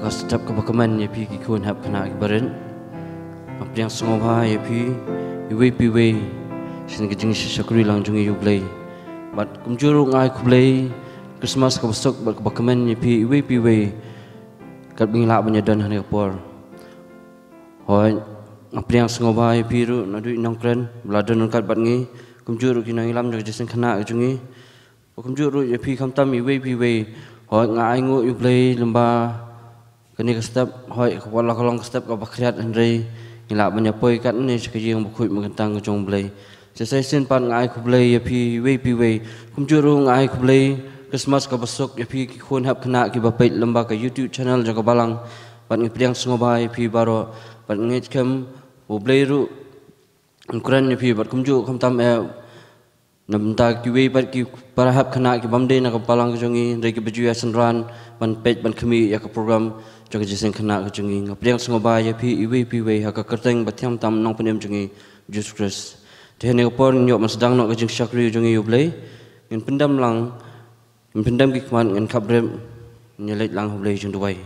setiap kebakeman ya pi kikun hab kena kibarin apa yang sengobha ya pi iwe piwe sin kijing syakuri lang jungi yublay bat kumjuru ngai kublay Christmas ka besok bat kebakeman ya pi iwe piwe kat bingla banyadan hani kapor hoi apa yang sengobha ya pi ru nadu inongkren beladan kat bat ngi kumjuru kinang ilam jaga jisen kena jungi kumjuru ya pi kamtam iwe piwe hoi ngai ngu yublay lembah kini kestep hoi kepala kolong kestep ka bakriat andrei ngila menyapoi kat ni sekejing bukui mengentang jong blai sesai sin pan ngai ku blai ya pi we kumjuru ngai ku blai Christmas ka besok ya pi khun hab kena ki bapait lembah ka YouTube channel jaga balang pan ngi priang sengobai pi baro pan ngi kem u blai ru ukuran ya pi bat kumju kamtam namta ki we bat ki para hab kena ki bamde na ka balang jongi rei ki baju ya senran ban page ban khmi ya ka program jaga jisen kena ka jongi ngapriang sengoba ya pi iwe pi we ha ka kerteng bathiam tam nong penem jongi Jesus Christ tehne por nyok masdang nok ka jing syakri jongi yublai ngin pendam lang ngin pendam ki kman ngin khabrem nyelet lang hublai jong duai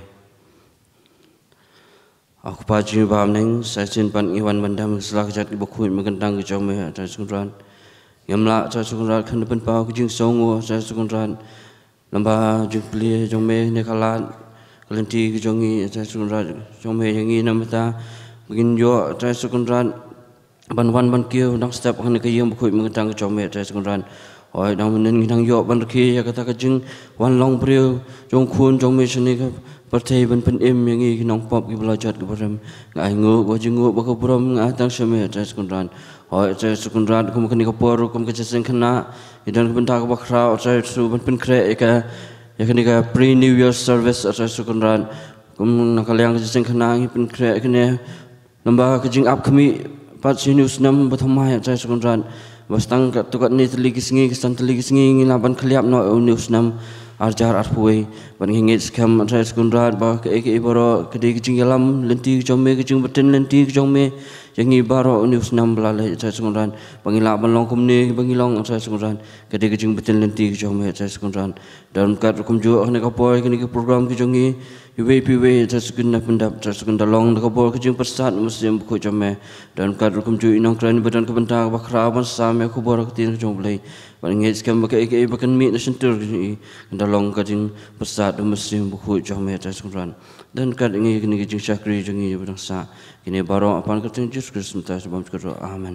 aku pa ji bam neng sa sin pan iwan bandam selak jat ki bokhui magandang ki jong me ta sungran yamla cha sungran khan pen pa ki jing songo sa sungran lamba jing pli jong me ne khalan kelenti kejongi saya sunrat jome yang ini namata begin jo saya sunrat ban kio nang step kan ke yang bukui mengetang jome saya sunrat oi nang menen nang yo ban ke ya kata kajing wan long brio jong khun jome sini ka partai ban pen em yang ini nang pop ki belajar ke baram ngai ngo go jingo ba ko brom ngai tang some saya sunrat oi saya sunrat kum kan ke por kum ke jesen kena idan bentar ka bakra saya su ban pen kre ka ya kini ka pre New Year service atau sukunran kum nakaliang jiseng kena ipin kre kene lamba kejing up kami pat sinus nam bathama ya sukunran bastang ka tukat ni teligi singi kestan teligi singi ngilaban khaliap no news nam arjar arpuai ban ngit skam atau sukunran ba ke ibaro kedi kejing yalam lenti jome kejing beten lenti jome yang ibaro news nam belale sukunran bangila balong kumni bangilong atau sukunran kedi kejing beten lenti jome sukunran dan kat kumju kene kapoi kene program ki jongi iwe piwe sukunda pendap sukunda long kapoi kejing persat muslim buku jome dan kat kumju inong kran badan kebenta bakra ban same kubor tin jong blai ban ngit skam bake ke bakan mi nation tur ni ndalong kejing persat muslim buku jome sukran dan kat ngi kene kejing syakri jongi badan sa kene baro apan ketin Jesus Kristus sebab kero amen.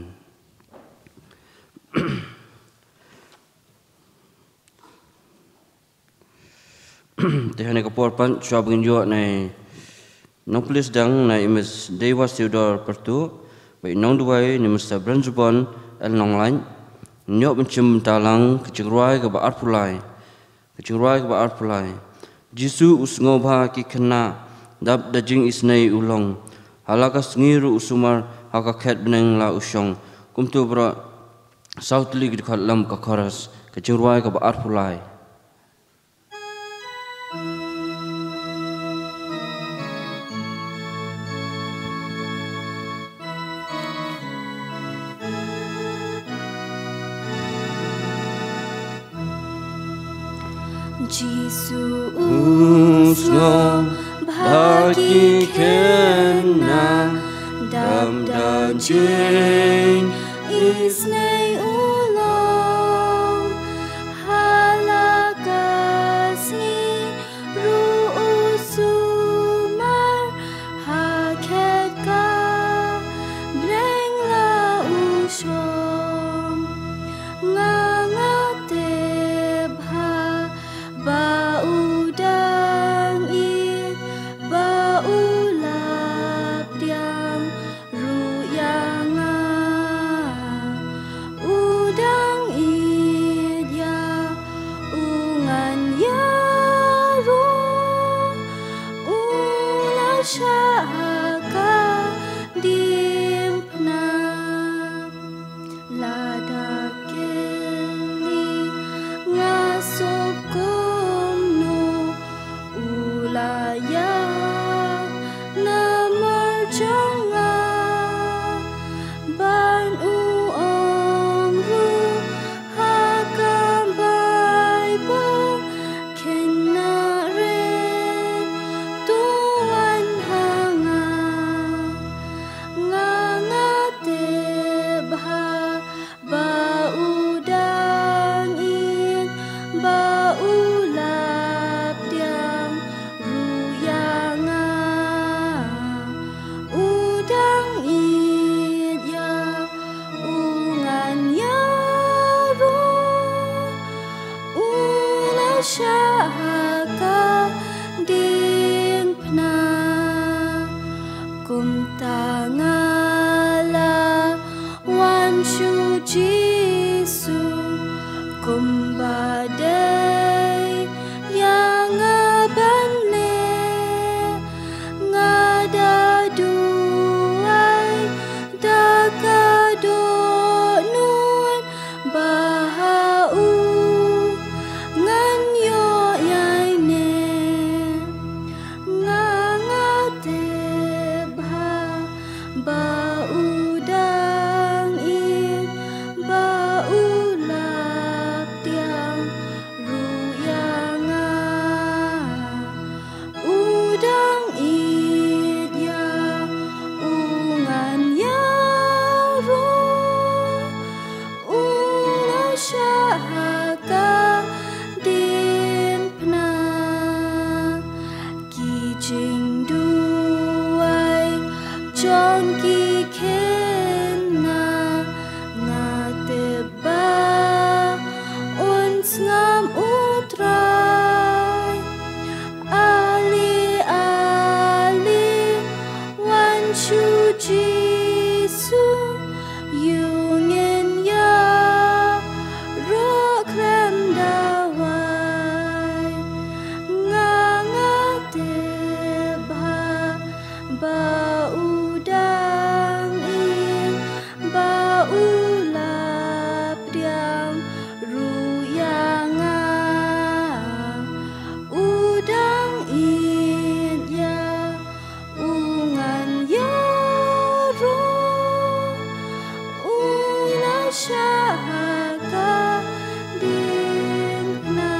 Tehane kapor pan syabing jo nai noplis dang nai Ms. Dewa Theodore Pertu bai nong duai ni Mr. Branjubon el nong lain nyok bencem talang kecingruai ke ba arpulai Jisu usngobha ki kena dap dajing isnai ulong halakas ngiru usumar haka khet beneng la usyong kumtu bra sautli ki khalam ka kharas kecingruai ke ba arpulai Jesus bagi kena dam dajing isnai ulang halakas ni ruusumar haket ka breng la usyom ngangateb ha baudang it baulap diang ruyanga udang it ya ungan ya ro ulau syaka dimpna lada keli ngasukum no ulaya namarjanga ban uong ru hakam Bible kenaren tu Chongki kena ngateba uns ngam utrai ali ali wan chu jisu yungin ya ro klem dawai ngateba ba udang in ba ulap diam ruyanga udang in ya ungan ya ro una syahaga dinna.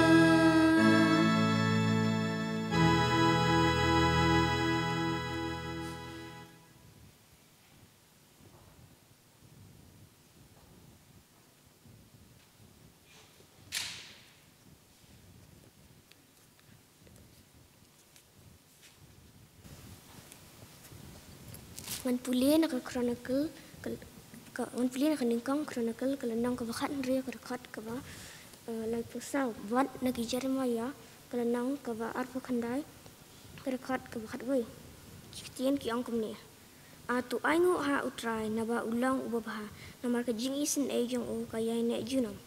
Man pulih nak chronicle man pulih nak ningkong chronicle kalau nang kebakat ria kedekat keba lai pusau buat nak Jeremiah kalau nang keba arpu kandai kedekat kebakat wei kitian ki angkum ni tu aingu ha utrai naba ulang ubah namar ke jing isin ejong u kaya nek junam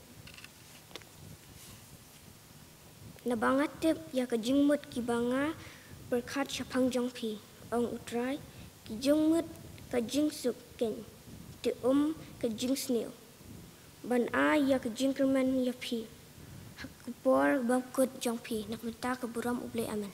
nabangat tep ya ke jingmut ki banga berkat syapang jongpi ong utrai ki jingmut ke jing suk ken ti ke jing snil ban a ya ke jing kerman ya pi hak kupor bakut jongpi nak minta ke buram uble aman.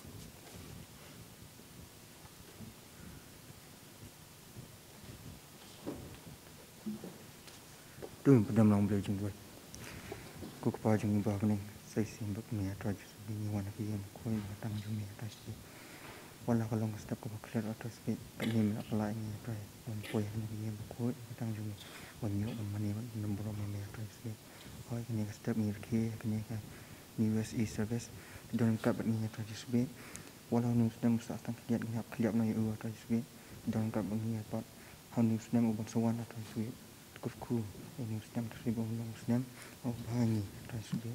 Tuh pedam lang boleh jumpa. Kau kepada jumpa bening. Saya simbak ni atas bini wana kiam kau datang jumpa atas ni. Walau kalau step kau clear atas ni, kami nak pelai ni atas. Kau yang ni kiam kau datang jumpa. Wanyo mani nombor mami atas ni. Kau kini step ni kiri kini kan USA service. Dalam kap ni atas ni. Walau nu sedang mustahil keliap na eu atas ni. Dalam kap ni apa? Hanu sedang ubah sawan atas ni. Kurku ini sedang tersibuk ulang sedang bahani tersibuk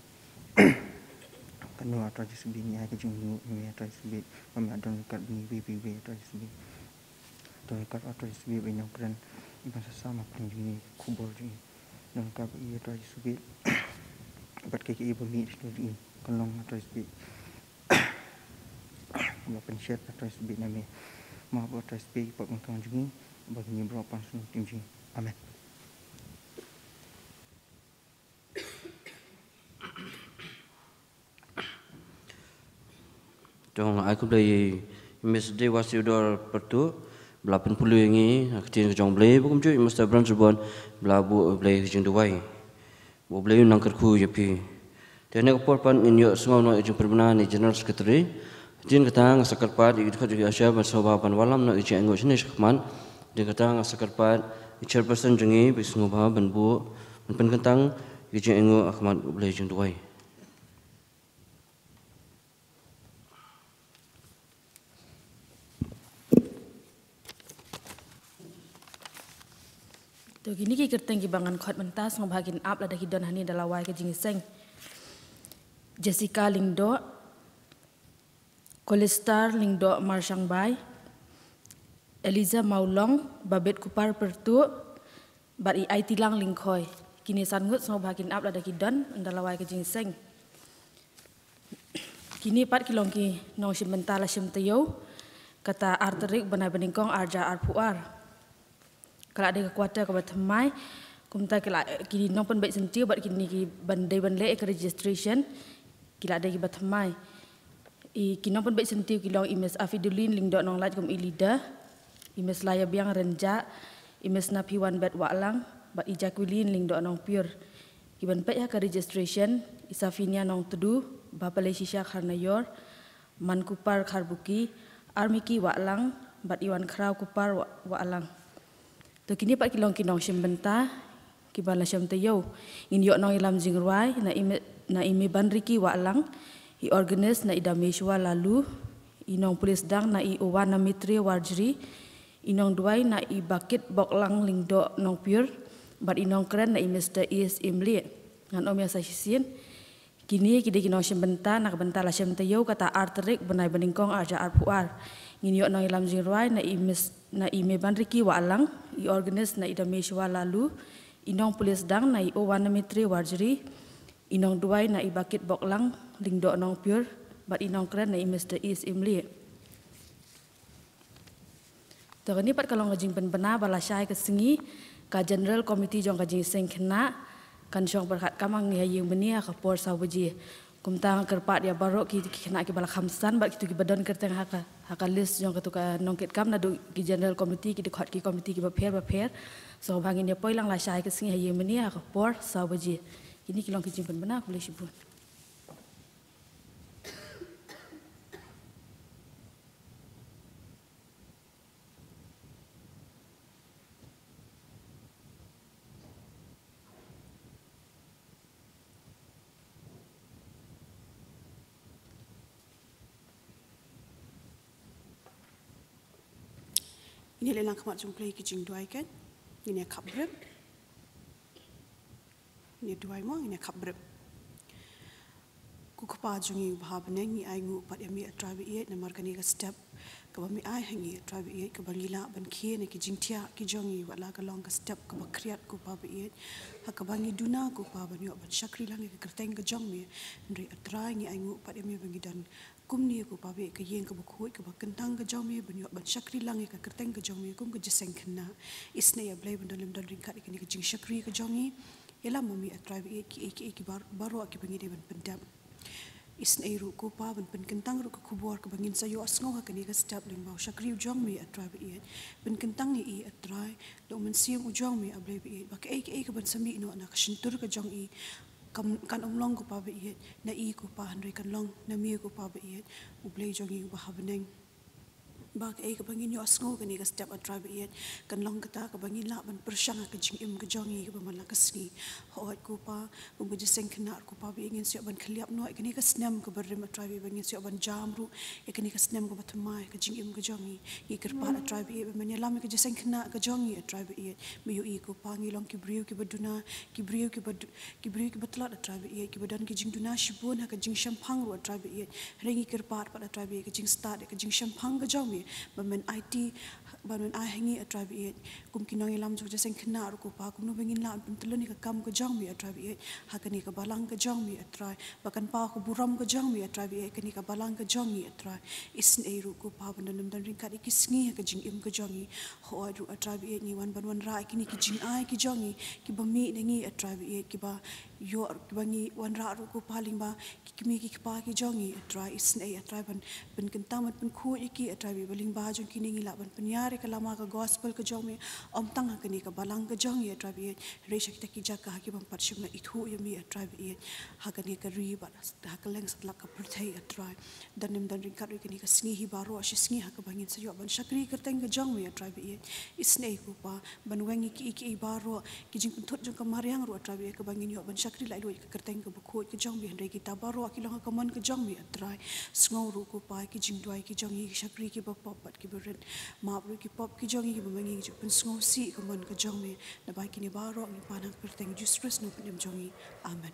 kanu tersibuk ni ada jumlah ni tersibuk kami ada dekat ni BBB tersibuk dekat tersibuk banyak keren bahasa sama pun ni kubur ni dekat ia tersibuk buat kaki ibu ni ni kalong tersibuk buat pensihat tersibuk nami maaf tersibuk buat mengkang ni bagi berapa sun tinggi amin. Jong aku beli mesde wasiudor pertu belapan puluh ini kecil jong beli bukan cuy mesti beran sebuan belabu beli jeng duai bu beli nang kerku jepi tene korpan inyo semua no jeng perbenan ni general secretary jin katang sekarpat ikut juga asia bersobapan walam no ije anggo sini sekman jin katang sekarpat chairperson jengi bisngoba benbu pen kentang ije anggo akmat beli jeng duai. To gini ki kerteng ki bangan khot mentas ngobagin ap lada hidon hani dalawai ke jingiseng. Jessica Lingdo, Kolistar Lingdo Marsang Bai, Eliza Maulong, Babet Kupar Pertu, Bari Ai Tilang Lingkoi. Kini sangut ngobagin ap lada hidon dalawai ke jingiseng. Kini pat kilong ki nong simentala simtayo kata arterik benai beningkong arja arpuar. Kalau ada kekuatan kepada temai, kumta kalau kini nompen baik sentiu, buat kini ki bandai bandai ek registration, kalau ada kepada temai, kini nompen baik sentiu kilong imes afidulin lingdok nong laj kum ilida, imes laya biang renja, imes napiwan bet waklang, buat ijakulin lingdok nong pure, kiban pek ya ke registration, isafinia nong tedu, bapa lesisha karena yor, man kupar karbuki, armiki waklang, buat iwan kerau kupar waklang. To kini pak kilong kinong simbenta kibala syam tayo in yo nong ilam jingruai na imi banriki waklang i organize na idameshwa lalu inong pulis dang na i owana mitri warjri inong duai na I bakit bok lang lingdo nong pure bat inong keren na I Mr. Is imli ngan om ya sa hisin kini kide kinong simbenta nak benta la sim tayo kata arterik benai beningkong arja arpuar ngini yok nong ilam jinruai na I meban riki wa alang I organis na ida meshwa lalu inong pulis dang na I o wanamitri warjeri inong duai na I bakit bok lang lingdo nong pure bat inong keren na I Mr. Is imli Togani pat kalong kajing penbena balasai kesengi ka General Committee jong kajing sengkena kan jong berkat kamang ya yang benia ka por sawaji kumtang kerpat ya barok ki kena ki balak hamsan bat kitu ki badan kerteng haka list jong ketuka nongkit kam na do ki General Committee ki dekat ki committee ki baper so bangin ya poilang lasai kesengi ya yang benia ka por sawaji ini kilong kajing penbena boleh sibun Ini lelang kemat jumpai kijing duai kan? Ini kap brem. Ini duai mo, ini kap brem. Ku kepa jungi bahab neng ni ai ngu pat yami atrabi iet namar kani ka step ka bami ai hangi atrabi iet ka bangila ban kie ne kijing tia ki jongi wala ka long ka step ka bakriat ku pa iet ha ka bangi duna ku pa ban yo ban shakri lang ka kerteng ka jong mi ndri atrai ni ai ngu pat yami bangi dan kumni ku pa be ka yen ka bukhoi ka bakentang ka jong mi ban yo ban shakri lang ka kerteng ka jong mi kum ka jeseng khna isne ya blai ban dalam dan ringkat ka ni kijing shakri ka jongi yala mami atrabi iet ki baro ki bangi de ban pendam isne ru ko pa ban pen kentang ru ko kubor ka bangin sayo asngo ha kani ka step ling bau shakri ujong mi atrai bi ben kentang ni atrai do men siam ujong mi ablai bi ba ka ka ban sami no na ka shintur ka jong kan omlong ko pa bi na ko pa handre kan long na mi ko pa bi ublai jong ba habneng ba ka bangin yo asngo kani ka step atrai bi kan long kata ka bangin la ban persyang ka jing im ka jongi ka ban la ka sni hoat ko pa bu jiseng kena ko pa bi ingin siap ban khliap no kani ka snam ka berrim atrai bi bangin siap ban jamru kani ka snam ko batmai ka jing im ka jongi kerpa atrai bi men lam ka jiseng kena ka jongi atrai bi mi yo ko pa ngi long ki briu ki baduna ki briu ki batlat atrai bi ki badan ki jing duna shibun ha ka jing shampang ro atrai bi rengi kerpa pa atrai bi ka jing start ka jing shampang ka jongi bamen IT bamen ai hangi atrai bi kum kinong ilam jo jeng khna ru ko pa kum no bengin la pun teloni ka kam ka jong mi atrai bi ha kani ka balang ka jong mi atrai bakan pa ko buram ka jong mi atrai bi kani ka balang ka jong mi atrai isne ru ko pa ban nam dan ring ka ki sngi ka jing im ka jongi ho ru atrai bi ni wan ban wan ra kini ki jing ai ki jongi ki bami nengi atrai bi ki ba yo ki bangi wan ra ru ko paling ba ki mi ki pa ki jongi atrai isne atrai ban kentang ban khu ki atrai bi baling ba jong kini ngila ban penyare ka lama ka gospel ka jong mi om tang ka ni ka balang ka jong ye atrai bi re shak ta ki jaka ki ban pat shim na ithu ye mi atrai bi ha ka ni ka ri ba ha ka leng sat la ka perthai atrai dan nim dan ring ka ri ka ni ka sngi hi baro ashi sngi ha ka bangin sa yo ban shakri ka teng ka jong mi atrai bi isne ko pa ban wengi ki baro ki jing pun thot jong ka mariang ro atrai bi ka bangin yo ban shakri lai lo ka kerteng ka bukho ka jong bi re ki ta baro ki long ka mon ka jong mi atrai sngo ru ko pa ki jing dwai ki jong hi shakri ki ba pop ki beren ma bru ki pop ki jong hi ba mangi ju pun sngo si ka mon ka jong mi na ba ki ni baro ni pa nang kerteng ju stress no pun jong hi amen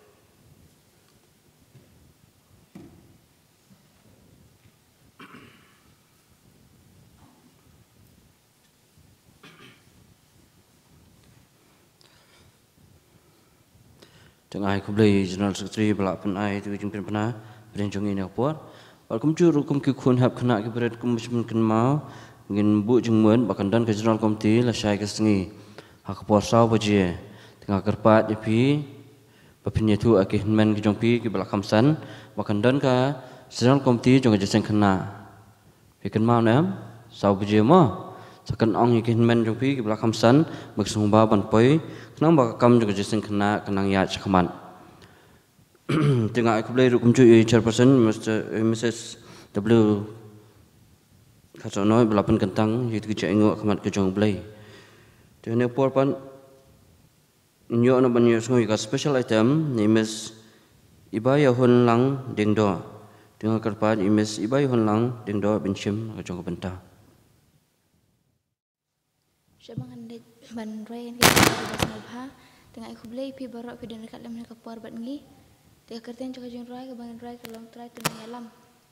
Tengah aku beli General Secretary belak penai tu jumpa pernah berencang ini apa? Kalau curu ki kun hab kena ki berat macam ken mau ngin bu jengmen bahkan dan ke General Committee la syai ke sengi hak puasa baje tengah kerpat pi bapinnya tu akih men ki jongpi ki belak kamsan bahkan dan ke General Committee jong ke jeng kena pi ken mau nam sau baje mo sakan ong ki men jongpi ki belak kamsan maksung ba ban poi kenang ba kam jong ke jeng kena kenang ya chakman tengah aku beli rukum cuy chairperson Mrs. W kacau noi belapan kentang itu kita ingok kemat kejong beli. Jadi porpan nyok na banyak semua ikat special item ni Miss Ibaya Hun Lang Dengdo dengan kerpat Miss Ibaya Hun Lang Dengdo benchim kejong kebentah. Siya bang handit ban rayan kay bas nalha tengah aku beli pi barak pi dan dekat lam nak par bat ngi tengah kerten cakap jeng rai ke bang rai ke long try tu alam.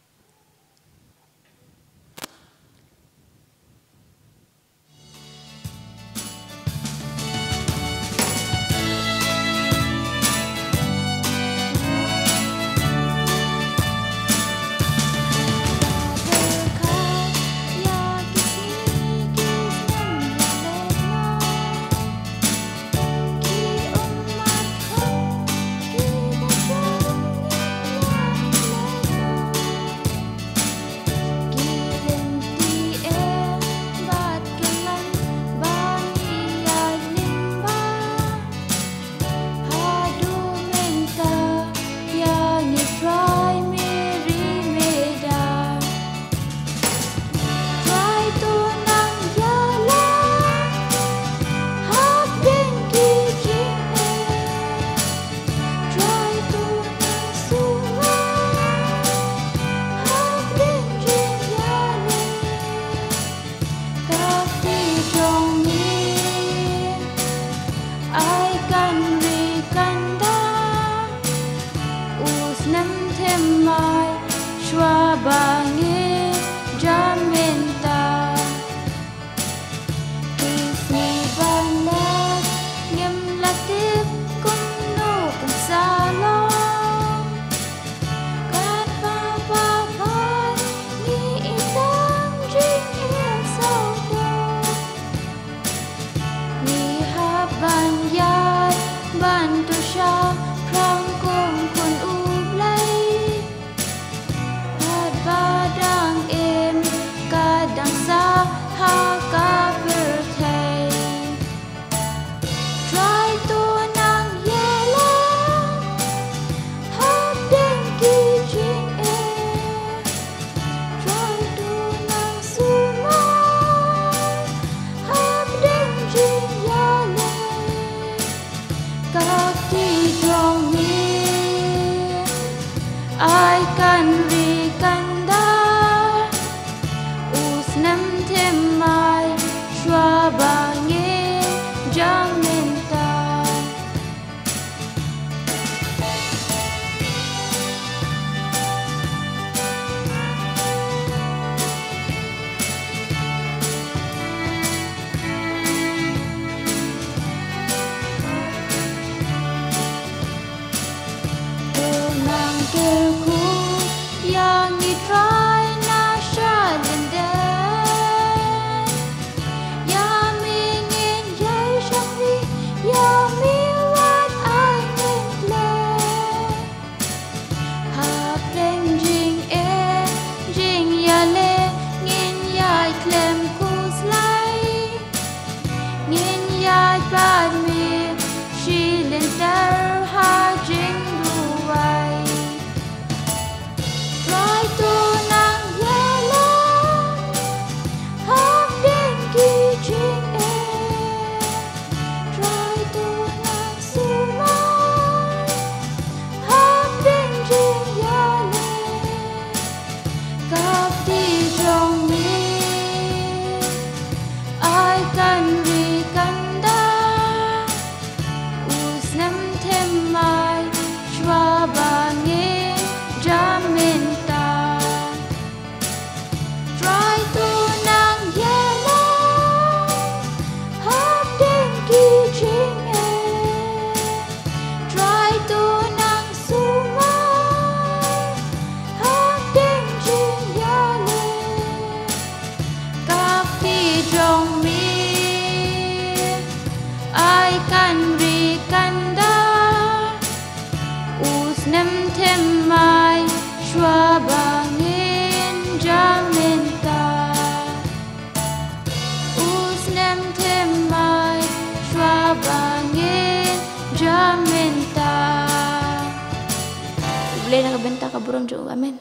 Boleh nak benta kaburan juga, amin.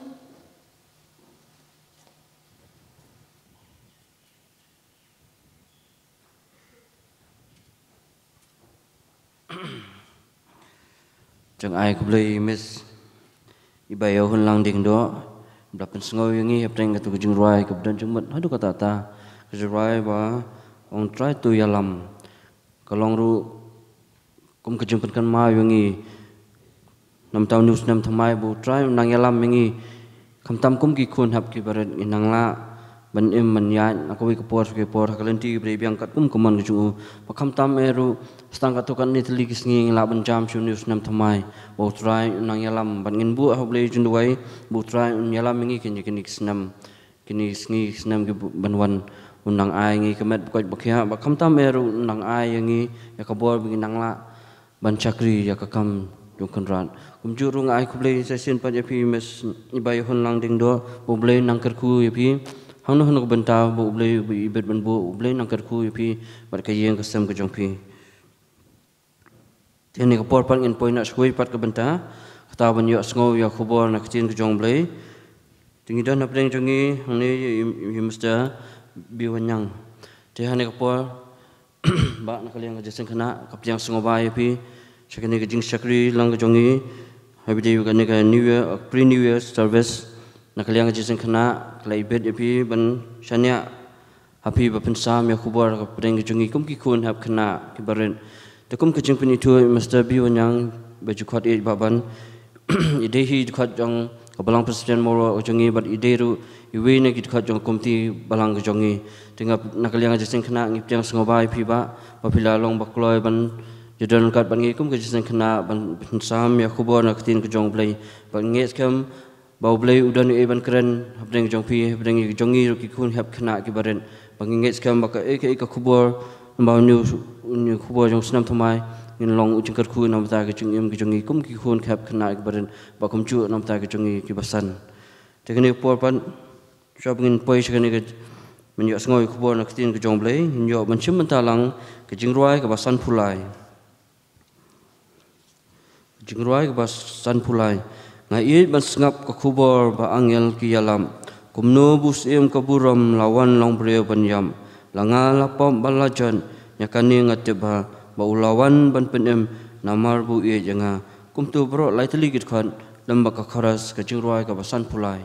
Chẳng ai cũng lấy miss ibayo hun lang ding do dapat sengau yang ini apa yang kata kujung rai kemudian cuma aduh kata ta kujung rai ba ong try tu yalam kalong ru kum kejumpan kan ma yangi nam taw news nam thamai bu try nang yalam yangi kam tam kum ki khun hap ki barat inang la ban em man ya aku ke por kalenti bre biang kat kum kuman ke chu pakam tam eru stang ka to kan ni tli kis ngi la ban jam chu news nam thamai bu try nang yalam ban ngin bu hoble jun duai bu try yalam ngi kin snam kini ngi snam ke banwan unang ai ngi kemet ko bakya pakam tam eru nang ai ngi ya ka bor bi nang la ban chakri ya ka kam yung kanran kum ju rung ai kuble session pa yapi mes ibai hon lang ding do buble nang kerku yapi hang no benta buble ibet ban bu buble nang kerku yapi bar ka yeng kasam ka jong pi tiani ka por pan in point na skui pat ka benta kata ban yo sngo ya khobor na ktin ka jong ble tingi dan apreng jongi hang ni yimsta biwanyang te hani ka por ba na kaliang ka jesen khana ka piang sngo ba yapi Shakani ke jing shakri lang jongi habide yu kani ka new year pre new year service nakaliang jisen khana klai bet yapi ban shania happy bapen sam ya khubar ka preng jongi kum ki khun hab khana ki baren te kum ke jing pini tu master bi wanyang baju khat e baban ide hi khat jong ka balang president moro jongi bat ide ru iwe ne ki khat jong kumti balang jongi tinga nakaliang jisen khana ngip jang sngobai phi ba pila long bakloi ban Jadon kat ban ngi kum ke jisen khana ban sam ya khubor na ktin ke jong blai ban nges kam bau blai udan e ban kren habdeng jong pi habdeng jong ngi ki khun hab khana ki baren ban nges kam ba ka e ka khubor bau nu khubor jong snam thamai in long uching kar khu nam ta ke chung em ke jong ngi kum ki khun khap khana ki baren ba kum chu nam ta ke jong ngi ki basan tekni por pan shopping poi shkani ke men yo ngoi khubor na ktin ke jong blai in yo ban chim man ta lang ke jingroi ke basan phulai Jingruai ke bas san pulai ngai i ban sngap ka khubor ba angel ki yalam kumno bus em ka buram lawan long bre ban yam langa lapom balajan nyakani ngate ba ulawan ban penem namar bu e janga kumtu bro lai tali git khan lamba ka kharas ka jingruai ka basan pulai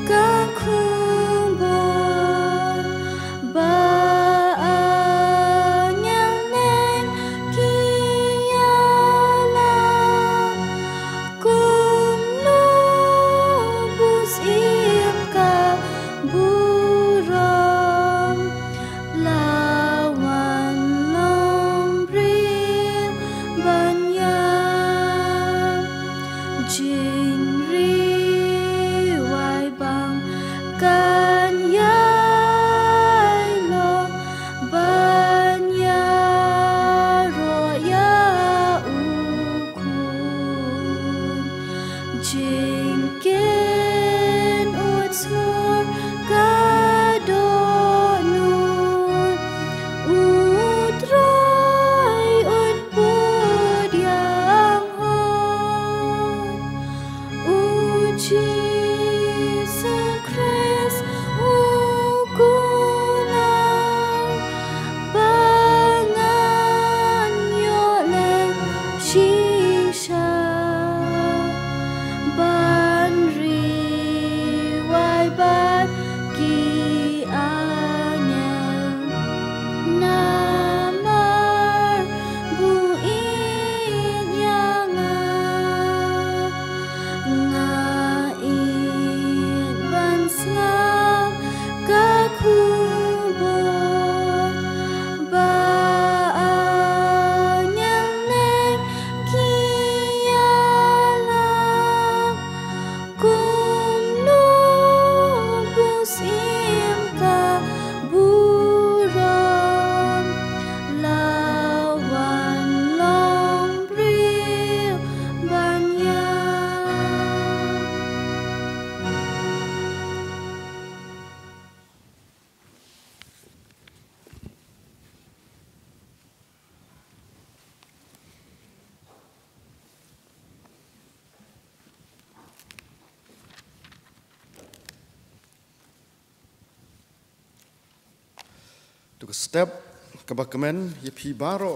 Tukar step kebakemen yepi baro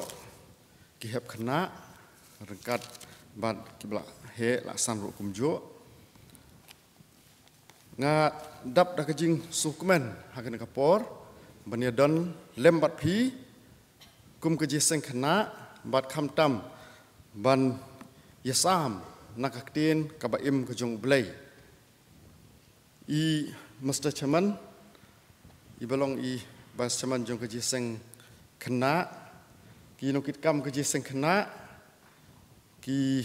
kihap kena rengkat bad kibla he laksan ru kumjo nga dap dah kejing sukumen hakan kapor baniadon lembat pi kum keji seng kena bad kamtam ban yasam nakaktin kabaim kejong blay I Mr. Chairman I belong I Vice Chairman jong keji seng kena ki nukit kam keji seng kena ki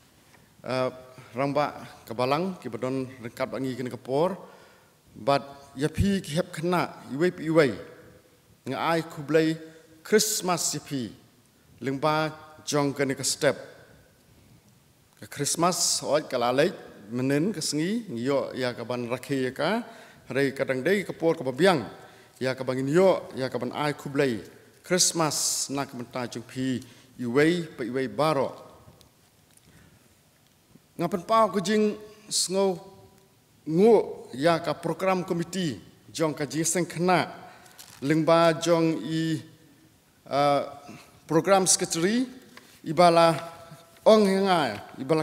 rangba kabalang ki badon rengkat bangi kena kapor but yapi ki hep kena iwei nga ai kublai Christmas yapi lengba jong kena ke step ke Christmas oi kalalai menen kesengi yo ya kaban rakhe ka rei kadang dei kapor kababiang ya kabangin yo ya kaban ai kublai Christmas nak menta jong pi iwei pe iwei baro ngapan pau kujing sngo ngu ya ka program komiti jong ka jiseng kena lengba jong I program secretary ibala ong hanga ibala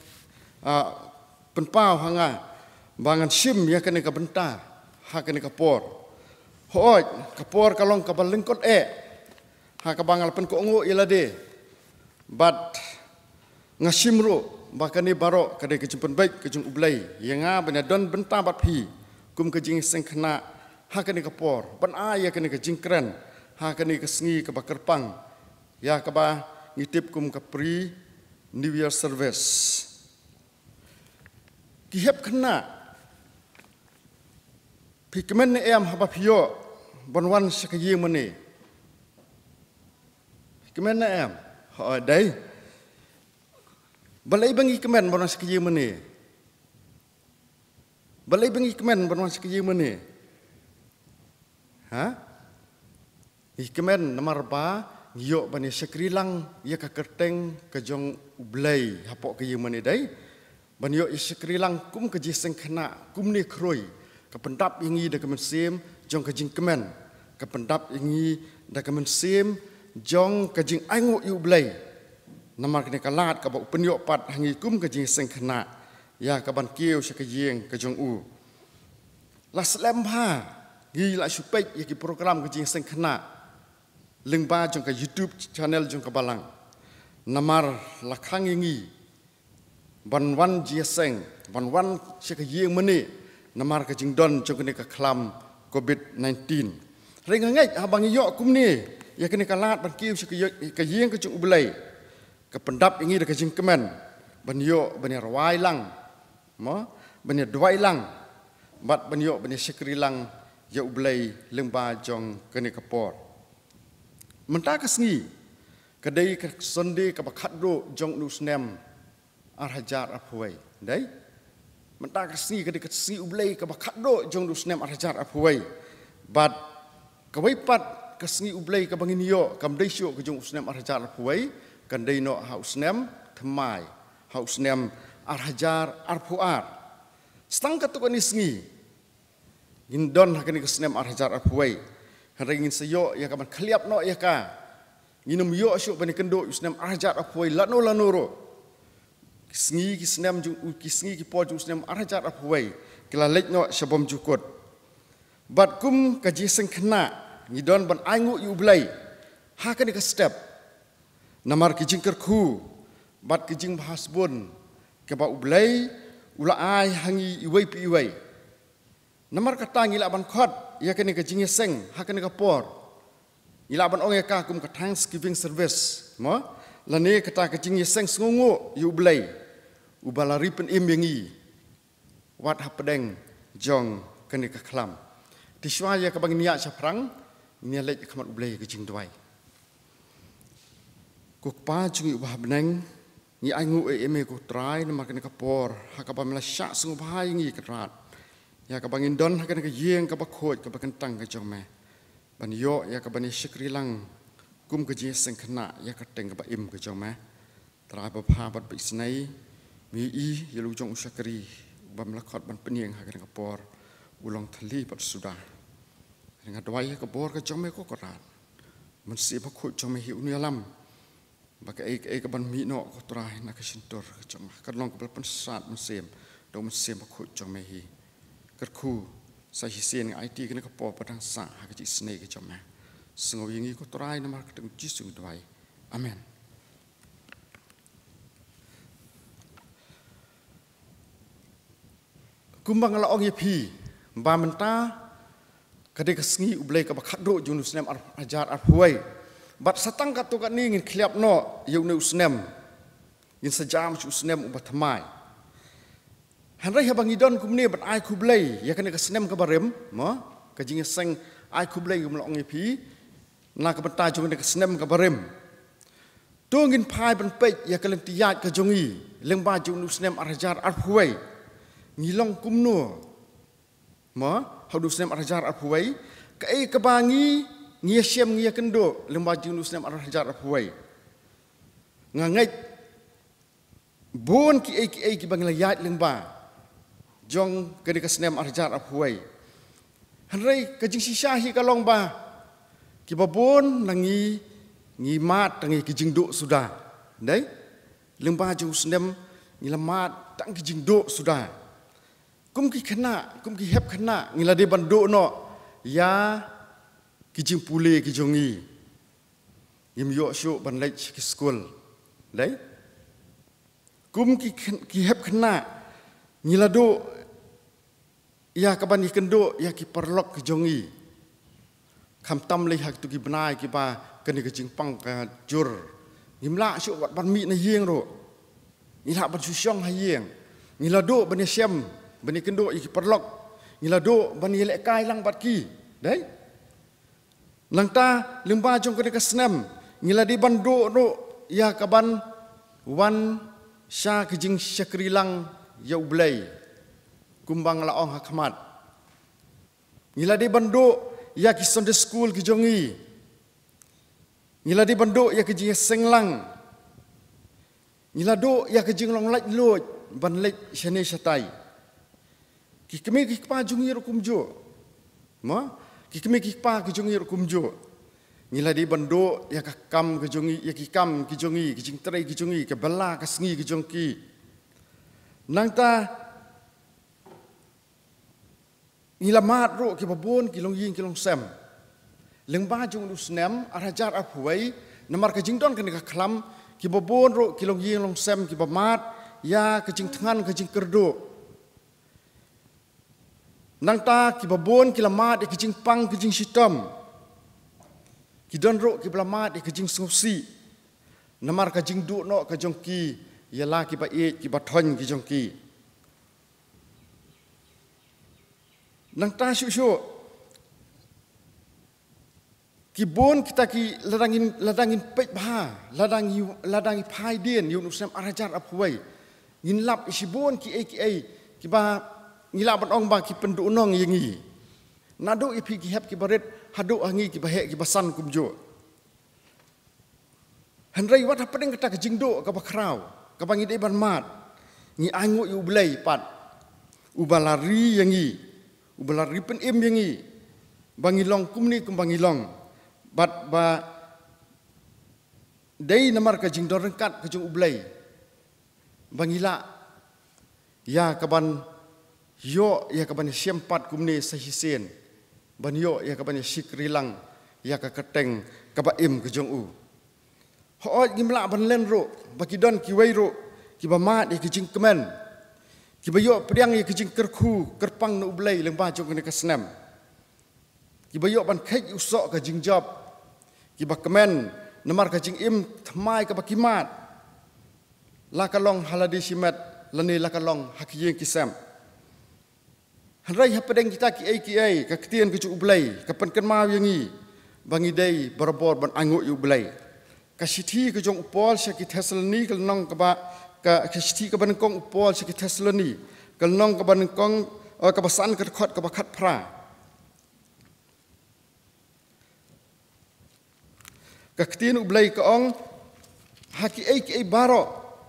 penpau hanga bangan sim ya kene ka benta ha kene ka por hoi kapor kalong kabal lingkot ha kabangal pen ko ngu ilade but ngasimru bakani baro kade kejumpan baik kejung ublai yanga benadon benta bat pi kum kejing sengkena ha kani kapor ban ya kani kejing keren ha kani kesengi ke bakerpang ya kaba ngitip kum kapri New Year service kihep kena pikmen em haba pio bonwan sakayi mane kemen em ha dai balai bangi kemen bonwan sakayi mane balai bangi kemen bonwan sakayi mane ha kemen nomor ba yo bani sakrilang ya ka kerteng ke jong ublai hapok ke yemane dai ban yo sakrilang kum ke jiseng kena kum ni kroi ke pendap ingi de kemen sim jong ke jing kemen ke pendap ingi de kemen sim jong ke jing aingu ublai namar kene kalat ka bok penyo pat hangi kum ke jing seng kena ya ka ban kieu sakajing ke jong u las lemha gi la supek ya ki program ke jing seng khna lengba jong ka YouTube channel jong ka balang namar la khang ngi ban wan ji seng ban wan se ka yeng mani namar ka jing don jong ne ka khlam COVID-19 ring ngai abang yo kum ni ya kene ka lat ban kiu se ka yeng ka jong ublai ka pendap ngi de ka jing kemen ban yo ban rawai lang mo ban dwai lang bat ban yo ban sekri lang ya ublai lengba jong kene ka por menta ka sngi kadai ka sonde ka bakhat do jong nu snem ar hajar apwai dai menta ka sngi kadai ka sngi ublai ka bakhat do jong nu snem ar hajar apwai bat ka wai pat ka sngi ublai ka bangin yo kam dai syo ka jong snem ar hajar apwai kan dai no ha snem thamai ha snem ar hajar arpuar stang ka to ka ni sngi Gindon hakani ke snem ar hajar apwai haringin sayo ya kaman khliap no ya ka nginum yo syu bani kendo snem ar hajar apwai lano ro kisngi ki snem ju kisngi ki po ju snem ar hajar apwai kila lek no shabom jukut bat kum kaji seng khna ngidon ban aingu yu blai hakani ke step namar ki jingker khu bat ki jing bahasbun ke ba ublai ula ai hangi iwai pi iwai namar kata ngila ban khot ya kene ka jinge seng hakane ka por ngila ban ong ka kum ka Thanksgiving service mo lane kata ka jinge seng sngungu yu blai ubalari pen imbengi wat hapdeng jong kene ka khlam tiswa ya ka bang niya cha prang nia lek khamat ublai ka jing dwai ku pa jungi ubah beneng ni aingu eme ku try namar kene ka por hakaba mela syak sungu bahai ngi krat ya ka bangin don hakan ka yeng ka bakhoj ka bakentang ka jong me ban yo ya ka bani shikri lang kum ka ji seng khna ya ka teng ka ba im ka jong me tra ba pha bat bi snai mi i yelu jong shakri bam la khot ban penieng hakan ka por ulong thali pat suda nga dwai ka bor ka jong me ko korat man si ba khoj jong me hi uni alam ba ka e ka ban mi no ko tra na ka sintor ka jong ka long ka pan sat man sem do man sem ba khoj jong me hi kerku sa hisien IT kena ka po padang sa ha ka ji snake ka jom sengo yingi ko trai na mar ka teng ji sung dwai amen kumbang la ong yepi ba menta kade ka sngi ublai ka bakhat do junu snem ajar ar huai bat satang ka to ka ni ngin khliap no yu ne usnem yin sajam chu snem ubathamai Hanrai habang idon kumne bat ai kublai ya kana ka snem ka barem mo ka jing seng ai kublai gum long epi na ka bata jong ka snem ka barem tu ngin phai ban pe ya ka leng tiat ka jongi leng ba jong nu snem arjar ar huai ngilong kumno mo hadu snem arjar ar huai ka e ka bangi ngia siam ngia kendo leng ba jong nu snem arjar ar huai ngangai bon ki ki bang la yat leng ba jong kene ka snem arjar aphuai hanrei ka jing sisahi ka long ba ki babon nangi ngi mat tangi ki jing do sudah dai lengba jong snem ngi lamat tang ki jing do sudah kum ki hep khana ngi la de bando no ya ki jing pule ki jongi yim yo shu ban lech ki school dai kum ki hep khana ngi la do ya kabani kendo ya ki perlok ke jongi kham tam le hak tu ki benai ki ba kani ke jingpang ka jur ngimla syu wat ban mi na yeng ro ngila ban syong ha yeng ngila do bani syam bani kendo ki perlok ngila do bani le kai lang bat ki dai langta limba jong kani ka snam ngila di ban do ro ya kaban wan sha ke jing syakri lang ya ublai kumbang la ong hakmat ngila di bando ya ki Sunday school ki jongi ngila di bando ya ki jing senglang ngila do ya ki jing long laj loj ban lej shane shatai ki kemi ki pa jongi ro kumjo ma ki kemi ki pa ki jongi ro kumjo ngila di bando ya ka kam ki jongi ya ki kam ki jongi ki jing trai ki jongi ke bala ka sngi ki jongki nangta Ngilamat ro ki babon ki long yin ki long sem. Lengba jung du snem arajar apuai namar ka jingdon kan ka klam ki babon ro ki long yin long sem ki bamat ya ka jing tngan ka jing kerdo. Nang ta ki babon ki lamat ki jing pang ki jing sitom. Ki don ro ki blamat ki jing susi. Namar ka jing du no ka jong ki yala ki ba e ki ba thon ki jong ki. Nang ta syu Kibon kita ki ladangin pej bah, ladangi pai dien yun usam arajar apuai. Ngin lap isibon ki ba ngilap ong ba ki pendu nong yengi. Nado ipi ki hep ki baret hadu angi ki bahek ki basan kumjo. Henry wat hapedeng kata ke jingdo ka bakrau, ka bangi de ban mat. Ngi angu yu blai pat. Ubalari yengi. Ubalari pen im yengi. Bangilong kumni kumbangilong. Bat ba day namar ka jing dorengkat ka jing ublay bangila ya kaban yo ya kaban siempat kumne sahisen ban yo ya kaban sikrilang ya ka keteng ka ba im ka jong u ho gimla ban len ro bakidon ki wei ro ki ba ma de ki jing kemen ki ba yo priang ya ki jing kerku kerpang no ublay lengba jong ka snem ki ba yo ban khej usok ka jing job Kiba kemen namar ka jing im thamai ka bakimat la kalong haladi simet lani la kalong hakiyeng kisam hanrai hapedeng kita ki ai ka ketien ku ublai ka penken ma yengi bangi dei barabor ban angu yu ublai ka sithi ku jong upol se ki Thessaloni kal nong ka ba ka sithi ka ban kong upol se ki Thessaloni kal nong ka ban kong ka basan ka khot ka bakhat phra Kaktin ublay kaong haki ai baro.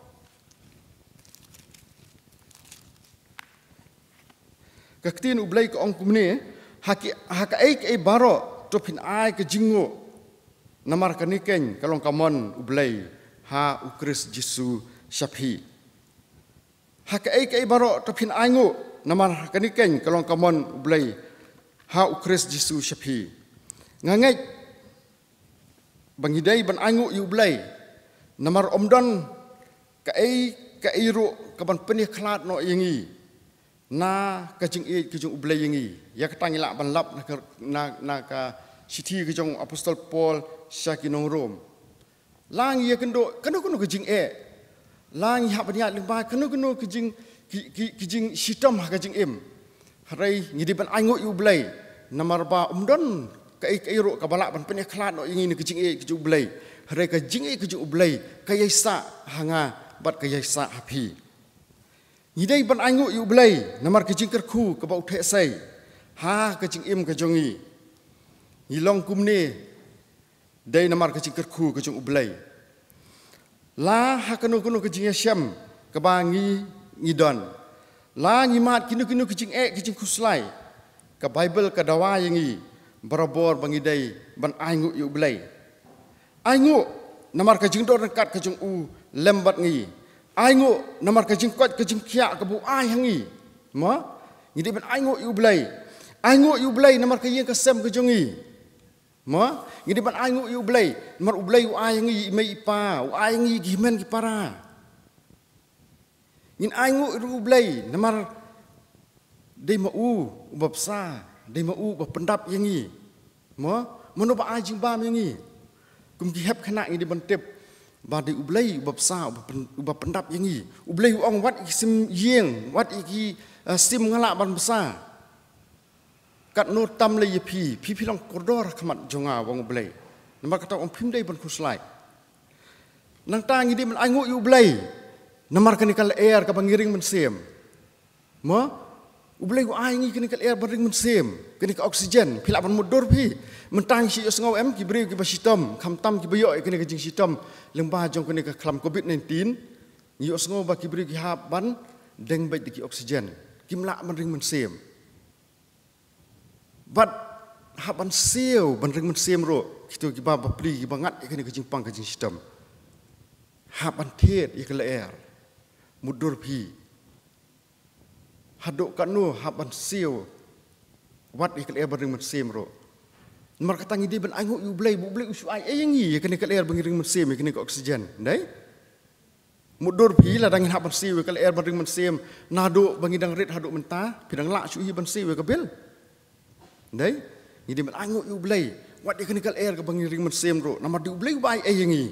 Kaktin ublay kaong kumne haki ai baro topin ai ke jingo namar kaniken kalong kamon ublay ha ukris Jesu syaphi. Haki ai baro topin ai ngo namar kaniken kalong kamon ublay ha ukris Jesu syaphi. Ngangai Bangidai ban angu yu blai namar omdon ka ai ro ka ban penih khlat no yengi na ka jing e ki jong ublai yengi ya ka tangila ban lap na ka sithi ki jong apostol Paul syakinong rom lang ye kendo ka jing e lang ha ban ya lengba keno ki jing sitom ha ka jing em harai ngidi ban angu yu blai namar ba omdon kai ro ka balak ban penih khlat no yengi ni kijing e kijung blai hare ka jing e kijung blai ka yaisa hanga bat ka yaisa hapi ngidai ban angu yu blai namar kijing kerku ka bau the sai ha ka jing im ka jongi ngilong kumne dai namar kijing kerku ka jung blai la ha kanu ka jing yasham ka bangi ngidon la ngimat kinu kijing e kijing kuslai ka bible ka dawa yengi barabor bangidai ban aingu yu blai aingu namar ka jing dor kat ka jung u lembat ngi aingu namar ka jing kot ka jing khia ka bu ai hangi ma ngidai ban aingu yu blai namar ka yeng ka sem ka jongi ma ngidai ban aingu yu blai namar u blai u ai hangi mai pa u ai hangi gimen ki para ngin aingu ru blai namar dei ma u babsa dei ma u ba pendap yengi mo mono ba ajing bam yengi kum ki hep khana ngi di bantep ba dei ublai babsa ba pendap yengi ublai ong wat sim yeng wat iki sim ngala ban basa kat no tam le yepi pi long kordor khamat jonga wong ublai namar kata om phim dei ban khuslai nang ta ngi di man angu ublai namar kanikal air ka bangiring men sem mo ublai ai ngi kini kal air bering mensem kini ka oksigen pilak ban motor pi mentang si osngau em ki bri ki basitom khamtam ki bayo kini ka jing sitom lengba jong kini ka klam covid-19 ni osngau ba ki bri ki hab ban deng bai ki oksigen ki mlak bering mensem bat haban seo ban ring mensem ro kitu ki ba bapli ki bangat kini ka jing pang ka jing sitom haban thet ikal air mudur pi haduk kanu haban siu wat ikal air bering mesim ro nomor kata ngidi ben angu yu blai bu blai usu ai yang yi kan ikal air bering mesim kan ikal oksigen dai mudur pi la dangin hap mesim ikal air bering mesim nado bangidang rit hadu mentah pidang la su hi mesim ke bil dai ngidi ben angu yu blai wat ikal ikal air ke bering mesim ro nomor di blai bai yang yi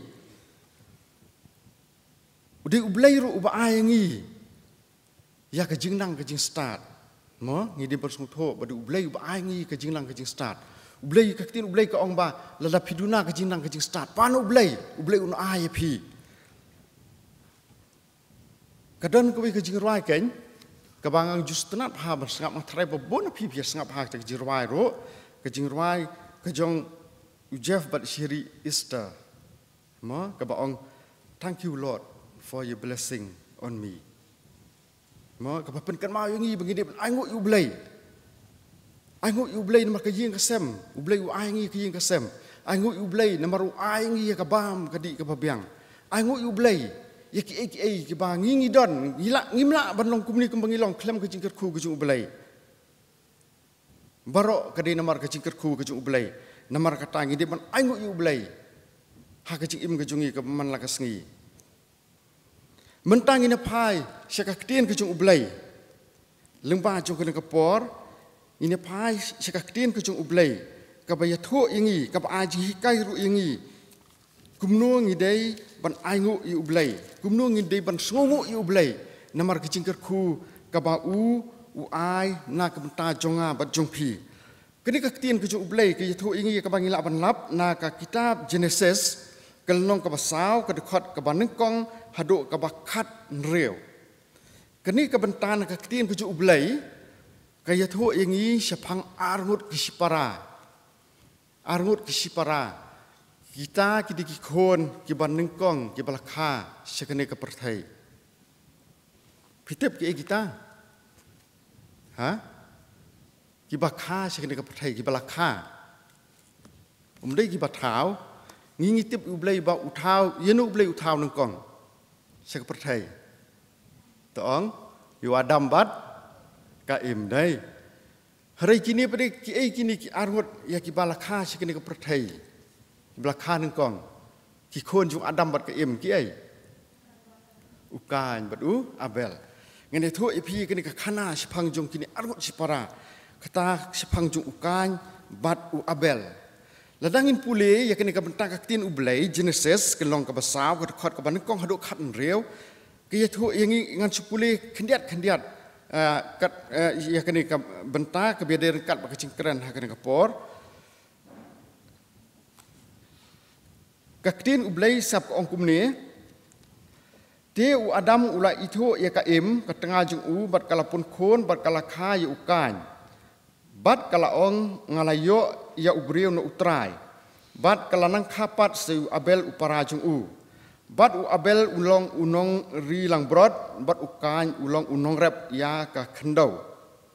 udi blai ro ba ai yang yi ya ke jing nang ke jing start mo ngidi bersung tho badu blai ba ai ngi ke jing nang ke jing start ublai ka tin ublai ka ong ba la piduna ke jing nang ke jing start pan ublai un ai phi kadon ko ke jing rai ken ka bangang just tenat ha ber sangap ma trai bon phi phi sangap ha ke jing rai ro ke jing rai ke jong Jeff but shiri Easter mo ka ba ong thank you Lord for your blessing on me mo ka pen kan mau ngi bengi dia ai ngut yu blai nama ka yin ka sem u blai u ai ngi ka yin ka sem ai ngut yu blai nama ru ai ngi ka bam ka di ka babiang ai ngut yu blai ya ki ki ba ngi don ngimla ban long kumni kum bangi long klem ka jing ku ka jing blai baro ka di nama ka jing ku ka jing blai nama ka ta ngi dia ban ai ngut yu blai ha ka jing im ka jungi ka man la ka sngi mentang ina pai syakak tien ke jung ublai lengba jung ke kapor ina pai syakak tien ke jung ublai ka ba ya tho ingi ka ba aji kai ru ingi kumno ngi dei ban aingu i ublai kumno ngi dei ban sngongu i ublai namar ke jingker khu ka ba u ai na ka ta jonga ba jong phi kini ka tien ke jung ublai ke ya tho ingi ka ba ngi la ban lap na ka kitab Genesis kalnong ka ba saw ka dekhot ka ba nengkong haduk ka bakat nreu kini ka bentan ka kitien ku ublai ka yathu ingi syapang arngut kisipara kita kidiki khon ki ban nengkong ki balakha sekene ka perthai pitep ki kita ha ki bakha sekene ka perthai ki balakha umdai ki bathau ngi tip ublai ba uthau yenu ublai uthau nengkong seperti tong yu adam bat ka im dai hari kini pada kini ki arngut ya ki balakha sekini ke pertai balakha nang kong ki khon jung adam bat ka im ki ai ukan bat u abel ngene thu ipi kini ka khana sipang jung kini arngut sipara kata sipang jung ukan bat u abel ladangin pule ya kini ka bentang ka tin ublai Genesis kelong ka basaw ka khot ka ban kong haduk khat rew ki ya thu yangi ngan supule khendiat kat ya kini ka benta ka beder kat ba kacing keren ha kini ka por ka tin ublai sap ka ong kumne te u adam ula itu ya ka im ka tengah jung u bat kalapun khon bat kalakha ya ukan bat kala ong ngalayo ya ubriu no utrai bat kala nang khapat se abel uparajung u bat u abel ulong unong ri lang brod bat ukan ulong unong rep ya ka khendau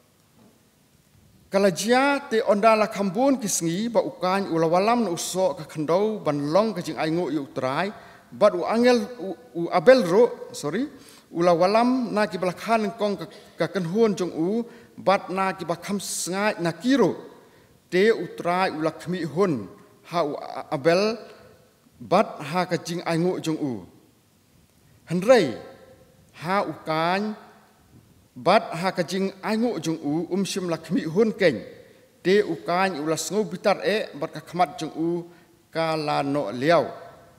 kala jia te ondala khambun kisngi ba ukan ulawalam no uso ka khendau ban long ka jing aingo yu utrai bat u angel u abel ro ulawalam na ki balakhan kong ka kanhun jong u bat na ki bakham sngai na kiro te utrai ulakmi hun ha abel bat ha ka jing aingu jong u hanrei ha ukan bat ha ka jing aingu jong u sim lakmi hun ken te ukan ulas ngo bitar bat ka khmat jong u kala no liao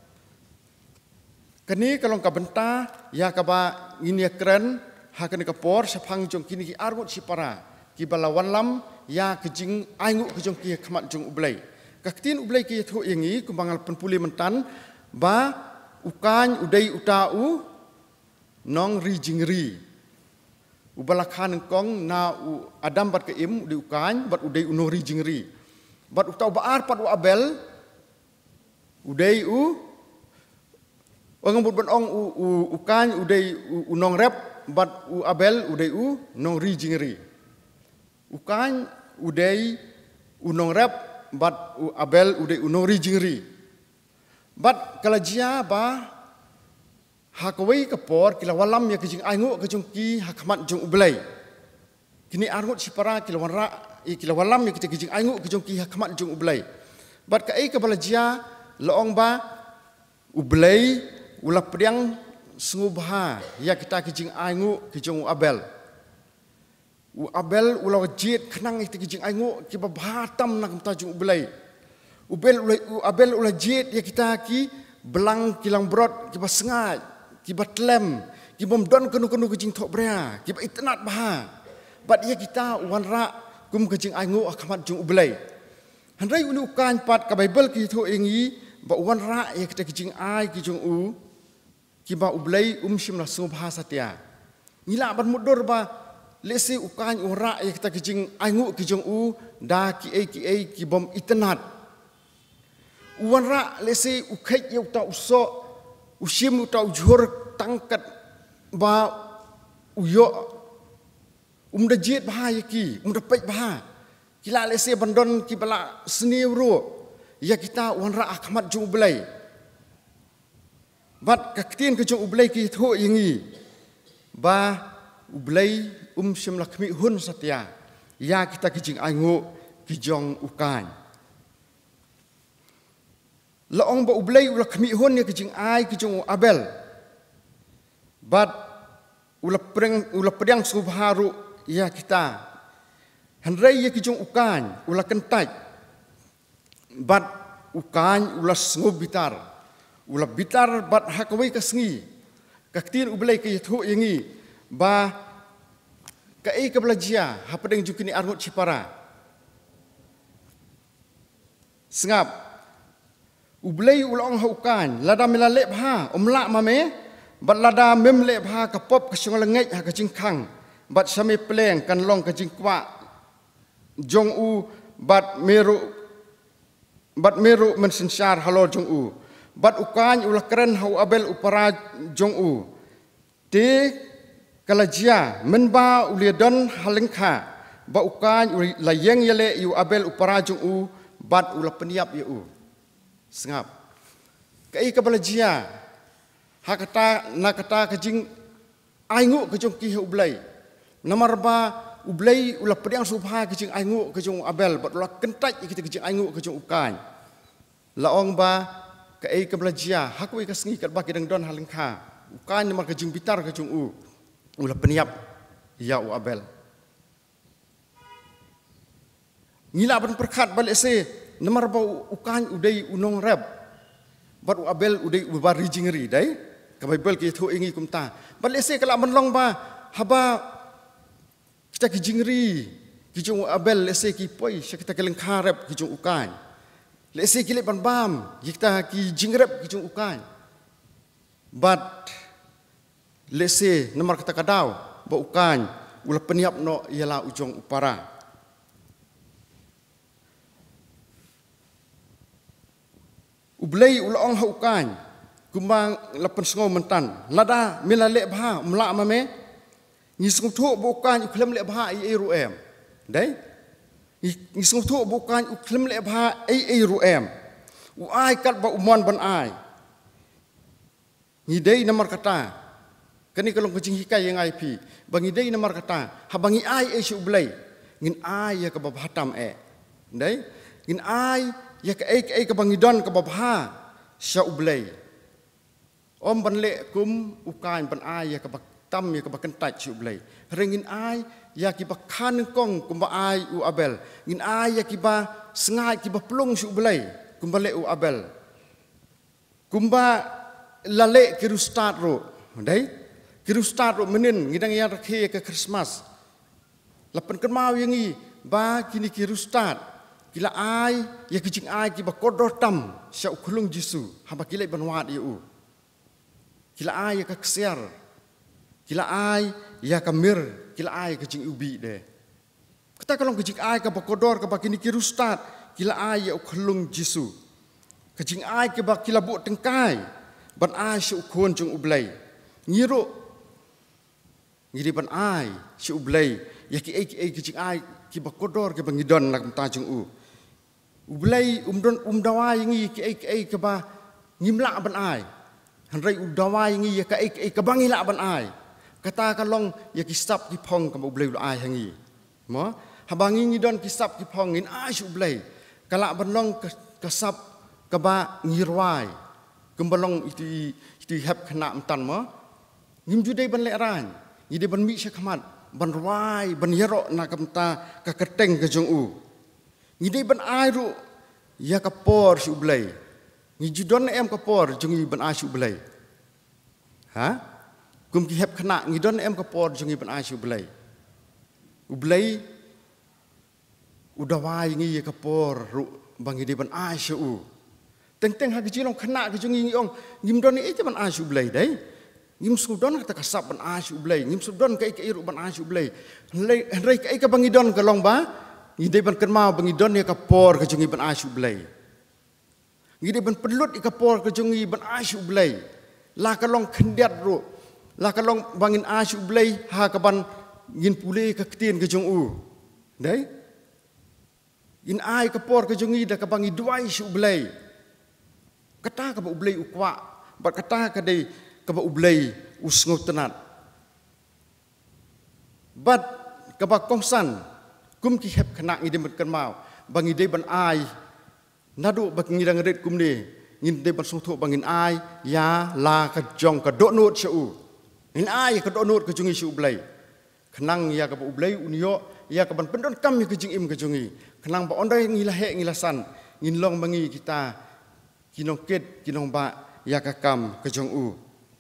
kani kalong ka benta ya ka ba ngini kren ha kani ka por sapang jong kini ki argut sipara ki balawan lam ya kejing aingu kejong ki khmat jong ublai kaktin ublai ki thu yangi kumbangal penpuli mentan ba ukan udai utau nong ri jingri ubalakhan kong na u adam bat ka im di ukan bat udai uno ri jingri bat utau baar pat u abel udai u Orang buat ong ukan udai unong rep bat u abel udai u nong ri jingri ukan udai unong rep bat u abel udai unong ri jingri bat kalajia ba hakawai kapor kila walam ya kijing aingu kejung ki hakmat jung ublai kini arngut sipara kilawan ra kilawan lam kita kijing aingu kijong ki hakmat jong ublai bat ka ai ka balajia loong ba ublai ulah pediang sungubha ya kita kijing aingu kijong abel abel ulah jit kenang kita kijing aingu ki bahatam nak ta jong ublai abel ulah jit ya kita ki belang kilang brot ki basengat ki batlem ki bom don kenu kijing thok brea ki ba itnat baha bat ia kita wanra kum kijing aingu akamat jung ublai handai unu kan pat ka bible ki tho ingi ba wanra ia kita kijing ai kijung u ki ba ublai shimla subha satya ngila ban mudur ba lesi ukan ura ia kita kijing aingu kijung u da ki ai ki bom itnat wanra lesi ukhet yau ta uso ushim ta ujur tangkat ba uyo dajit bahaya ki dapet bahaya kila lese bandon ki bala seniru ya kita wanra akmat jung ublai bat kaktin ke jung ublai ki tho ingi ba ublai shim lakmi hun satya ya kita kijing aingu kijong ukan laong ba ublai lakmi hun ya kijing ai kijong abel bat ulah pedang subharu ya kita handrai ya kijong ukan ulah kentai bat ukan ulah sngub bitar ulah bitar bat hakawai kasngi kaktin ublai ke thu yangi ba kai ke belajia hapadeng jukini arngut cipara sengap ublai ulang haukan lada melalek bha omlak mame bat lada memle bha kapop kasung lengai ha kajingkang bat sami pleng kan long kajingkwa jong u bat meru mensinsar halo jong u bat ukan ulah keren hau abel upara jong u te kalajia menba uliadon halengkha ba ukan layeng yele yu abel upara jong u bat ulah peniap ye u sengap kai kabalajia hakata nakata kajing aingu kajong ki ublai namarba ublai ulah pedang subha kajing aingu kajong abel bat ulah kentai kita kajing aingu kajong ukan laong ba kai kabalajia hakui kasngi kat ba kidang don halengkha ukan namar kajing bitar kajong ulah peniap ya u abel ngila ban perkat balik se namar ba ukan udai unong reb bat u abel udai ubar rijingri dai ka bible ki thu ingi kumta bat lese kala menlong ba haba kita kijingri kijung abel lese ki poi kita keleng kharep kijung ukan lese ki le ban bam kita ki jingrep kijung ukan bat lese namar kata kadau ba ukan ulah peniap no ialah ujong upara ublai ulong haukan kumbang lapan sengo mentan lada milalek bha mlak mame ngisung thu bukan ukhlem lek bha ai ruem dai ngisung thu bukan ukhlem lek bha ai ruem u ai kat ba umon ban ai ngidei namar kata kani kalong kucing hikai yang IP bangi dei namar kata habangi ai si ublai ngin ai ya ka babatam dai ngin ai ya ka ka bangidon ka babha sya ublai om ban le kum ukan ban ai ya ka baktam ya ka bakentai sya ublai ringin ai ya ki bakhan kong kum ba ai u abel ngin ai ya ki ba sengai ki ba plung sya ublai kum ba le u abel kum ba lale ki rustat ro dai ki rustat ro menin ngidang ya rakhe ka Christmas lapan kemau yangi ba kini ki rustat kila ai ya kijing ai ki ba kodor tam sya ukhulung jisu haba kila banwat yu kila ai ya ka kser kila ai ya ka mir kila ai kijing ubi de kata kalong kijing ai ka ba kodor ka ba kini ki rustat kila ai ya ukhulung jisu kijing ai ki ba kila bu tengkai ban ai sya ukhon jung ublai ngiru ngiri ban ai sya ublai ya ki kijing ai ki ba kodor ki ba ngidon nak ta jung ublai umdawa yangi ki ke ba ngimla ban ai hanrai umdawa yangi ya ka bangi la ban ai kata kalong ya ki stap ki phong ka ublai ai hangi mo habangi ngidon kisap ki phong ngin ai su blai kala banlong kasap kaba ngirwai gembalong itu hab kena amtan mo ngim judai ban le ran ngide ban mi syakmat ban wai ban yero na kamta ka keteng ke jong u ngide ban ai ru ya kapor su blai ngijudon em kapor jong i ban ai su blai ha kum ki hab kena ngidon em kapor jong i ban ai su blai ublai udawai ngi ya kapor ru bang ngide ban ai su teng-teng ha gijilong kena ke jong i ong ngim don ni ban ai su blai dai ngim sudon kata kasap ban asu blai ngim sudon kai kai ru ban asu blai henrei kai ka bangidon ka long ba ngide ban kenma bangidon ya kapor ka jungi ban asu blai ngide ban pelut ka kapor ka jungi ban asu blai la ka long khendiat ru la ka long bangin asu blai ha ka ban ngin pule ka ktien ka jung u dai in ai kapor ka jungi da ka bangi duai su blai kata ka ba blai ukwa ba kata ka dei kaba ublay usngo tenat bat kaba kongsan kum ki hep kena ngide ban kenmau bangi de ban ai nadu bak ngidang ret kum ni ngin de ban sungtho bangin ai ya la ka jong ka do not chu in ai ka do not ka jungi su ublay kenang ya kaba ublay unio ya ka ban pendon kam ka jing im ka jungi kenang ba ondai ngila he ngilasan ngin long bangi kita kinong ket kinong ba ya ka kam ka jong u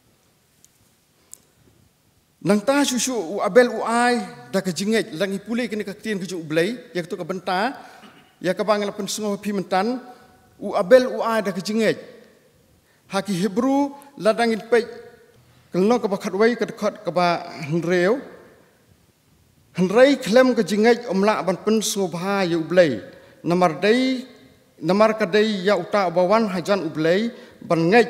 nang ta susu u abel u ai da ka jinget langi pulai kini ka tien ku blai ya tu ka benta ya ka bangla pen sungo pimentan u abel u ai da ka jinget haki hebru ladangin pe kelno ka bakhat wai ka khat ka ba henreu henrei klem ka jinget omla ban pen sungo bha ya u blai namar ka dei ya uta bawan hajan u blai ban ngai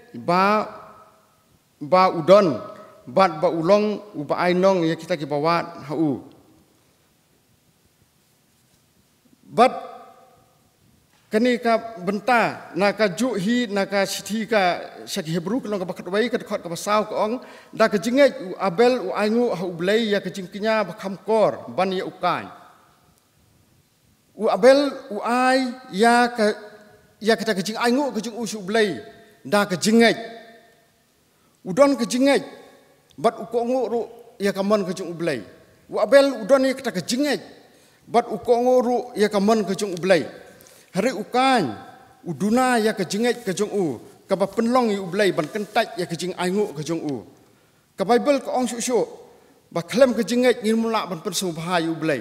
ba udon bat ba ulong uba ainong ya kita ki bawat hau bat kani ka benta na ka ju hi na ka sithi ka sak hebru ka ka bakat wai ka khot ka basau ka ong da ka jingai u abel u aingu hau blai ya ka jingkinya ba kham kor ban ya ukan u abel u ai ya ka ka jing aingu ka jing usu blai da ka jingai udon ka jingai bat ukongo ru ya kaman ke jung ublai wa abel udon ni kata ke jingai bat ukongo ru ya kaman ke jung ublai hari ukan uduna ya ke jingai ke jung u ka ba penlong yu ublai ban kentat ya ke jing aingu ke jung u ka bible ko ong su ba klem ke jingai ngin mula ban pensu bha yu ublai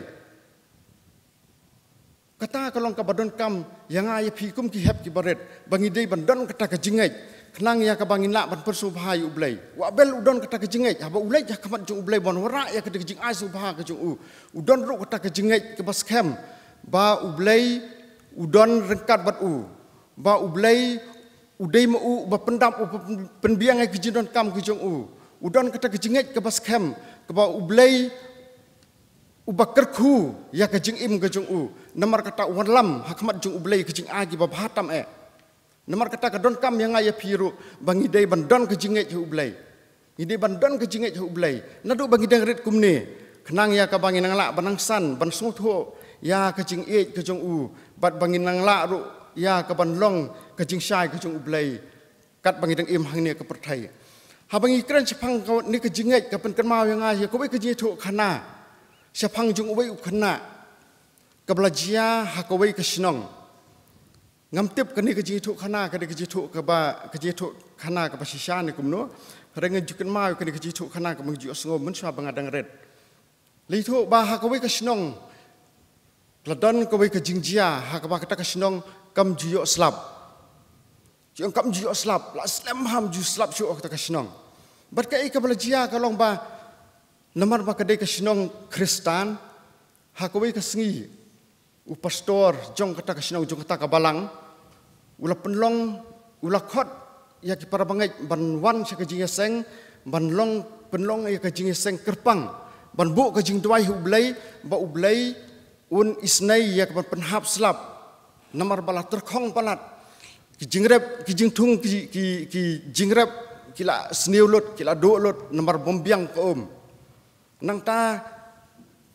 kata kalong ka badon kam yang ay pikum ki hep ki baret bangi dei ban don kata ke jingai kenang ya ka bangin la ban persu bha yu ublai wa bel udon kata ke jingai ha ba ulai ja kamat jung ublai bon wara ya ke jing ai su bha ke jung u udon ru kata ke jingai ke bas kem ba ublai udon rengkat bat u ba ublai udai ma u ba pendam u penbiang ai ke jidon kam ke jung u udon kata ke jingai ke bas kem ke ba ublai ubakerku ya ke jing im ke jung u namar kata walam hakmat jung ublai ke jing ai ki ba bhatam namar kata ka don kam yang aya piru bangi dei bandon ke jinget hu blai ngide bandon ke jinget hu blai nadu bangi deng rit kumne kenang ya ka bangi nang la banang san ban sutho ya ke jing e ke jong u bat bangi nang la ru ya ka ban long ke jing sai ke jong u blai kat bangi deng im hang ne ke perthai ha bangi kran chapang ka ni ke jinget ka pen kan mau yang aya ko ke jinget hu khana chapang jong u wei u khana ka blajia ha ko wei ke sinong ngam tip kani ke jitu khana ke jitu ke ba ke jitu khana ke pasisha ni kumno rengen jukan mau ke jitu khana ke mengju asngo menswa bangadang red litu ba ha ke ke snong ladon ke ke jingjia ha ke ba kata ke snong kam juyo slap jong kam juyo slap la slam ham ju slap shu kata ke snong bat ke ke belajia ke long ba namar ba ke ke snong kristan ha ke ke sengi u pastor jong kata ke snong jong kata ke balang ula penlong ula khot ya ki para bangai ban wan se ke jingeseng ban long penlong ya ke jingeseng kerpang ban bu ke jing tuai ublai ba ublai un isnai ya ke penhap slap namar bala terkhong palat ki jingrep ki jingtung ki jingrep kila sniulut kila dolut namar bombiang ko nang ta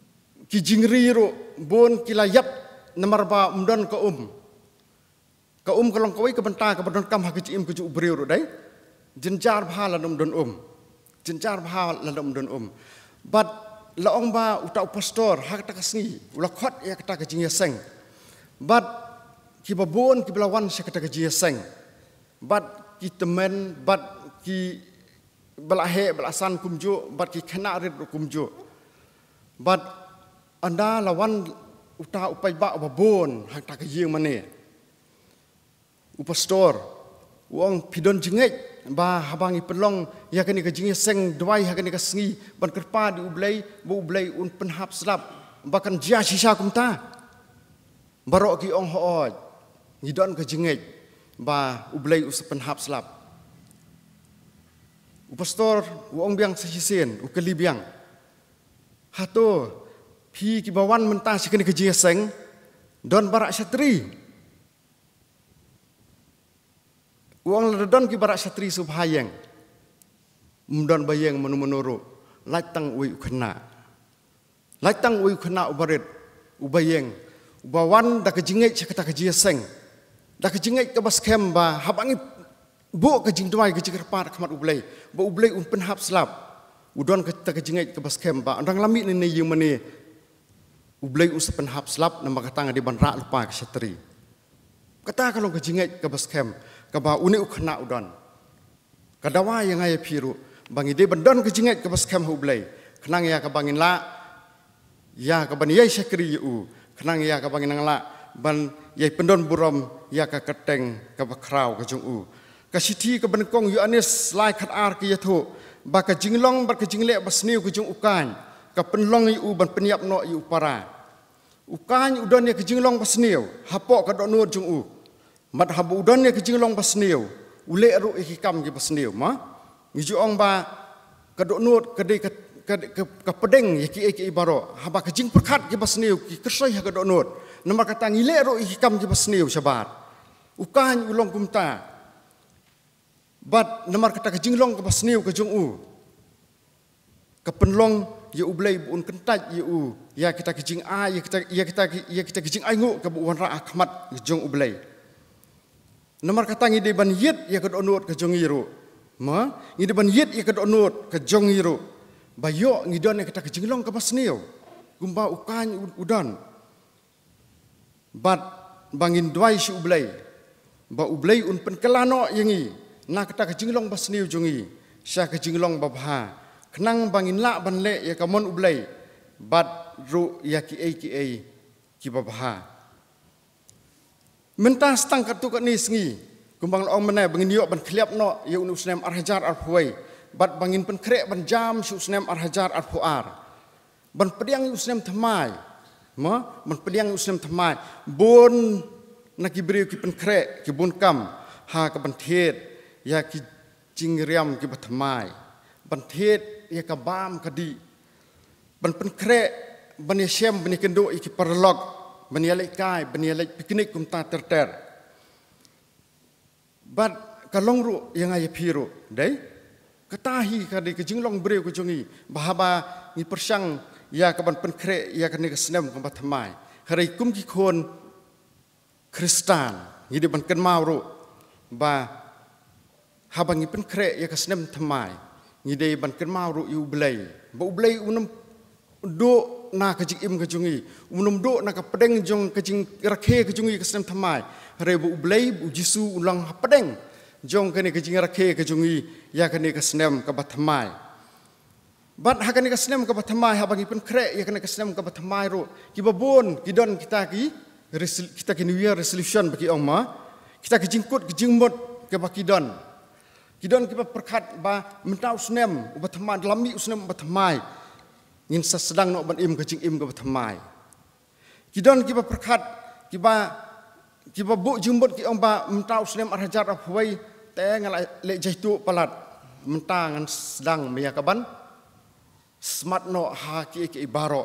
ki jingri ro bon ki layap namar ba umdon ka kalong kawai ka benta ka badon kam ha ki im ku ju breu ro dai jenjar bha la dum don jenjar bha la dum don but la ong ba uta pastor ha ta kasni ula khot ya ta ka jing seng but ki babon ki belawan se ka ta ka jing seng but ki temen but ki belahe belasan kumjo but ki khana rid kumjo but anda lawan uta upai ba babon ha ta ka jing mane upastor uang pidon jengej ba habangi pelong ya kani ka jingi seng dwai ha kani ka sngi ban kerpa di ublai un penhap slap bahkan jia sisa kumta barok ki ong hooj ngidon ka jengej ba ublai us penhap slap upastor uang biang sisien ukeli biang hato pi ki bawan mentah sikani ka jingi seng don barak satri uang ledon ki barak satri subhayeng mudon bayeng menuru latang ui ukena ubarit ubayeng ubawan da kejingai cakata kejiaseng da kejingai ke baskem ba habangi bo kejing duai ke jikerpar khamat ublai ba ublai un penhap slap udon ke ta kejingai ke baskem ba andang lami ni yung mane ublai us penhap slap nama katang di banra lupa ke satri kata kalau kejingai ke baskem kaba uni ukhna udon kadawa yang ay piru bangi de bandon kejingat ke baskem hublai khnang ya ka bangin la ya ka ban yai sakri u khnang ya ka bangin la ban yai pendon burom ya ka keteng ka bakrau ka jung u ka siti ka ban kong yu anis lai khat ar ki yathu ba ka jinglong ba ka jingle basniu ka jung ukan ka penlong yu ban penyap no yu para ukan udon ya ka jinglong basniu hapok ka donur jung u mat habu udon ya kejing long basniu ule ru ikam ki basniu ma ngiju ong ba kadok nut kede ke pedeng ya ki ibaro haba kejing perkat ki basniu ki kesoi ha kadok nut nama kata ngile ru ikam ki basniu sabat ukan ulong kumta bat nama kata kejing long ke basniu ke jung u ke penlong ya ublai bun kentaj ya u ya kita kejing a ya kita kejing aingu ke bu wan ra akhmat jung ublai nomor kata ngide ban yit ya ke donut ke jongiru ma ngide ban yit ya ke donut ke jongiru bayo ngidon ya kita ke jinglong ke basniu gumba ukan udan bat bangin dwai si ublai ba ublai un penkelano yangi na kita ke jinglong basniu jongi sya ke jinglong babha kenang bangin la ban le ya kamon ublai bat ru ya ki babha mentah stang kartu kat ni sengi kumbang ong menai bangin yok ban khliap no ye unu snem arhajar arhuai bat bangin pen krek ban jam su snem arhajar arhuar ban pediang yu snem thamai ma ban pediang yu snem thamai bon naki beri ki pen krek ki bon kam ha ka ban thet ya ki jingriam ki bathamai ban thet ya ka bam kadi ban pen krek ban ye shem ban kendo ki parlog banialai kai banialai piknik kumta terter bat kalong ru yang ay piru dai katahi kadi ke jinglong breu ku jongi bahaba ni persang ya kaban penkre ya kani ke snem kumpa thamai hari kum ki khon kristan ngide ban ken mau ru ba haba ngi penkre ya ke snem thamai ngide ban ken mau ru yu blai ba ublai unam do na kejing im kejungi unum do na ka pedeng jong kejing rakhe kejungi kesem thamai rebu ublai bu jisu ulang pedeng jong kene kejing rakhe kejungi ya kene kesem ka bathamai bat ha kene kesem ka bathamai ha bagi pen kre ya kene kesem ka bathamai ro ki babon ki don kita ki new year resolution bagi oma kita kejingkut kejingmot ke baki don ki perkat ba mentau snem ubathamai lami usnem bathamai ngin sedang nak ban im ke jing im ke bathamai kidon kiba perkat kiba bu jumbut ki ongba mentau snem arhajar afwai te ngal le jaitu palat mentangan sedang meya kaban smart no ha ki ibaro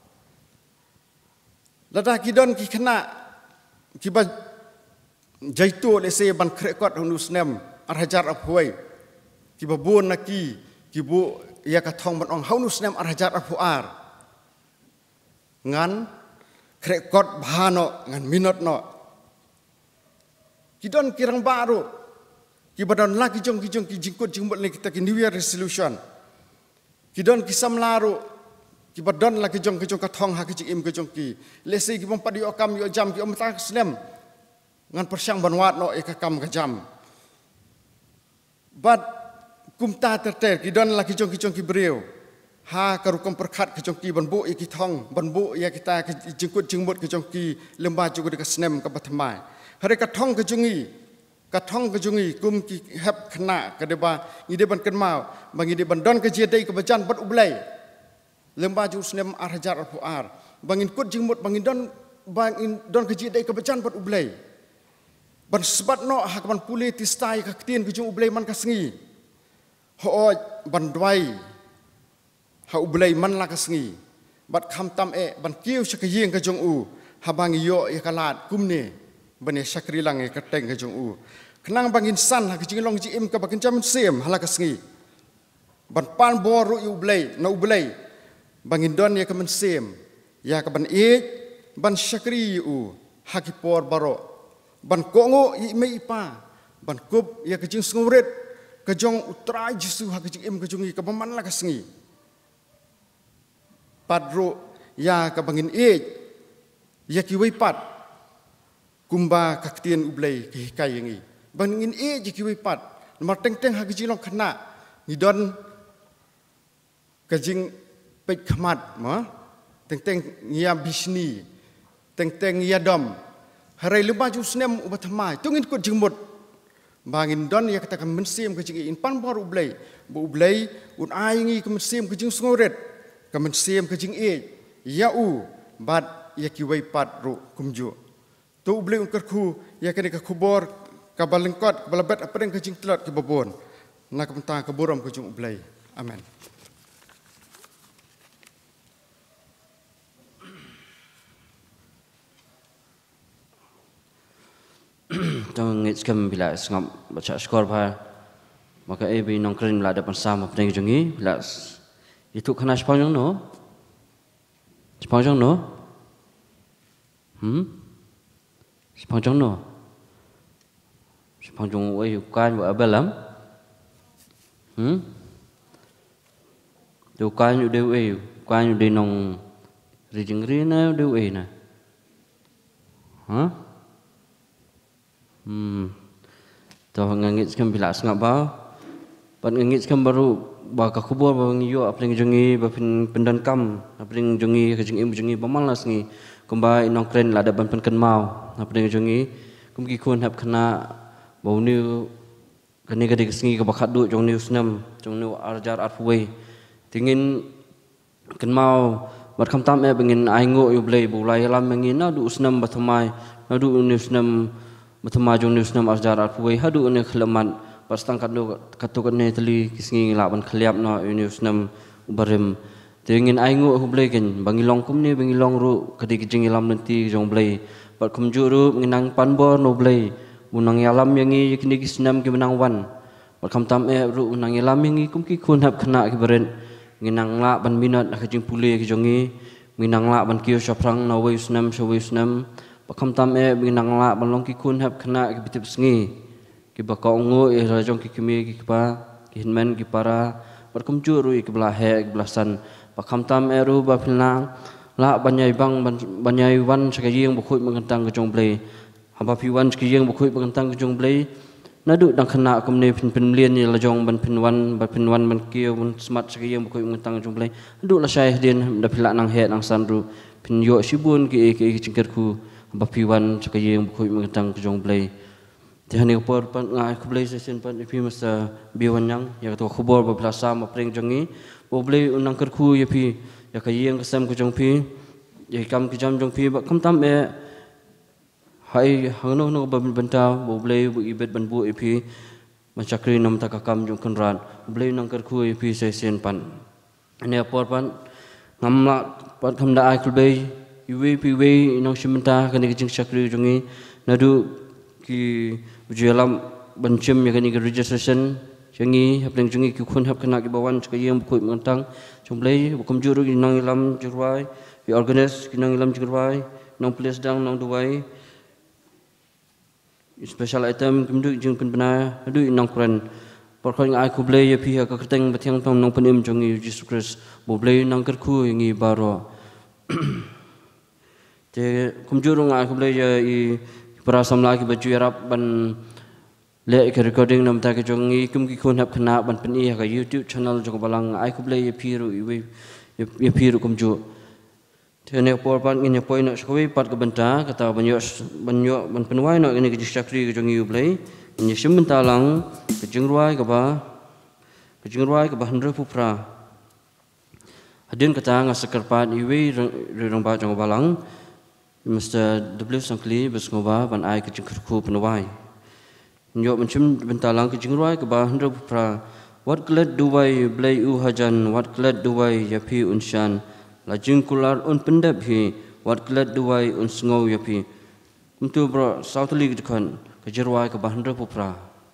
lada kidon ki kena kiba jaitu le se ban krekot hunu snem arhajar afwai kiba bu naki kibu ia ka thong ban ong haunu snem arhajar afuar ngan krekot bahano ngan minot no kidon kirang baru kibadon lagi jong ki jingkut jingkut ni kita ki New Year resolution kidon kisam laru kibadon lagi jong katong ha ki im ki jong ki lesi ki pompat yo kam yo jam ki om tak snem ngan persyang banwat no ekakam ka jam but kumta terter kidon lagi jong ki beriu ha karukom perkat ki jong ki banbu ki thong banbu ya kita ki jingkut jingmut ki jong ki lembah juga dekat snem ka batmai hari katong ki jongi katong ke jungi kum ki hab kena ke deba ngide ban kenmau bangi de ban don ke jedai ke bajan bat ublai lembah ju snem arhajar alfuar bangin kut jingmut bangin don ke jedai ke bajan bat ublai ban sebat no hak ban puli tistai ka ktien ke jung ublai man ka sengi ho ban dwai ha ublai man la ka sengi bat kham tam ban kiu sakayeng ke jung u habangi yo ya kalat kumne bani syakri lang ke teng ke jong u kenang bangin san ha ke jinglong ji im ka bakin jam sem hala ka sengi ban pan boru u blai na u blai bangin don ya ke men sem ya ka ban e ban syakri u ha ki por baro ban kongo i me ipa ban kup ya ke jing snguret ke jong utrai jisu ha ke jing im ke jongi ka baman la ka sengi padro ya ka bangin e ya ki wei pat kumba kaktien ublai ke hikai yangi bangin e jiki wipat nomor teng ha gijilong khana ngidon kajing pek khmat ma teng ngia bisni teng ngia dom harai lumba ju snem ubathmai tungin kut jingmut bangin don ya kata mensim kajing in pan bor ublai bu ublai un aingi ke mensim kajing sngoret ke mensim kajing e ya u bat ya ki wipat ru kumju tu beli ungkar ku ya kini ke kubur ke balengkot ke balabet apa yang kecing telat ke babon nak mentang ke buram ke jung belai amen tong ngit skam bila sngam baca skor ba maka ebi nongkrin la dapat sama apa yang jungi bila itu kena sepanjang no sepanjang no sepanjang wei kan buat abalam tu kan yu dewe kan yu de nong rijengri na dewe na tu ngangit skam bila sengap ba pan ngangit skam baru ba ka kubur ba ngiyo apling jungi ba pendan kam apling jungi ka jungi pamalas ngi kumba inong kren la da ban pen mau apa dengan jongi kumki kun hab kena bau ni kani gadi sengi ke bakat du jong ni usnam jong ni arjar arfuwe tingin ken mau bat kham tam e bengin aingo yu blai bulai lam mengin na du usnam bathmai na du ni usnam bathmai jong ni usnam arjar arfuwe hadu ne khleman pastang kadu katuk ne teli kisengi la ban khliap no ni usnam ubarim tingin aingo hublai ken bangilong kum ni bangilong ru kadi kijing lam nanti jong blai bat kumjuru mengenang panbor no blai unang yalam yangi kini kisnam ki menang wan bat kham tam e ru unang yalam yangi kum ki kun hab khana ki beren nginang la ban minat ka jing pule ki jongi minang la ban kiyo shaprang na wei snam bat kham tam e minang la ban long ki kun hab khana ki bitip sngi ki ba ka ngo e ra jong ki kimi ki pa ki hinmen ki para bat kumjuru ki bla he ki blasan pakham tam eru ba philna la banyai bang banyai wan sakayeng bukhoi mengentang ke jong blai haba pi wan sakayeng bukhoi mengentang ke jong blai nadu dang khana komne pin lien ni la jong ban pin wan ban kieu ban smart sakayeng bukhoi mengentang jong blai nadu la syai din da phila nang he nang sanru pin yo sibun ki cingker ku haba pi wan sakayeng bukhoi mengentang ke jong blai tehani por pan ngai khublai sesen pan pi masa biwan yang ya to khubor ba plasa ma preng jongi boblei unang kerku ya pi ya kayeng kesam ku jong pi ya kam ki jam jong pi ba kam tam e hai hangno no ba benta boblei bu ibet ban bu pi macakri nam ta kam jong kunran boblei unang kerku ya pi sesen pan ane por pan ngamla pat kam da ai kulbei iwe pi we inong simenta kani jing sakri jongi nadu ki bujalam bancem ya kani registration jangi hapling jungi ki khun hap kena ki bawan ka yem khoi mantang chomblei bukum juru ki nang lam jurwai pi organize kinang ilam jingruai nong place dang nong duai special item kumdu jing pen bena du nong kren por khoi ngai ku ble ye pi ka keteng bathiang tong nong penim jong i Jesus Christ bo ble nang ker khu ngi baro te kumju ngai ku ble ye i para samla ki baju yarap ban le ke recording nam ta ke jong i kum ki khon hap khna ban pen i ka YouTube channel jong balang ai ku ble ye pi ru i ye pi ru kumju Tene por pan ini poin nak sekali pat ke benta kata banyak ban penuai nak ini kerja sakri ke jongi ublay ini sementara lang ke jengruai ke bah hendra pupra hadin kata ngas sekerpat iwi rong ba jong balang Mr. W Sangkli besngoba ban ai ke jengkerku penuai nyok mencem benta lang ke jengruai ke bah hendra pupra wat kelet duwai blay u hajan wat kelet duwai yapi unshan la jingkular un pendap hi wat kelet duai un sngau yapi untuk bro South League dekan kejerwai ke bahandra pupra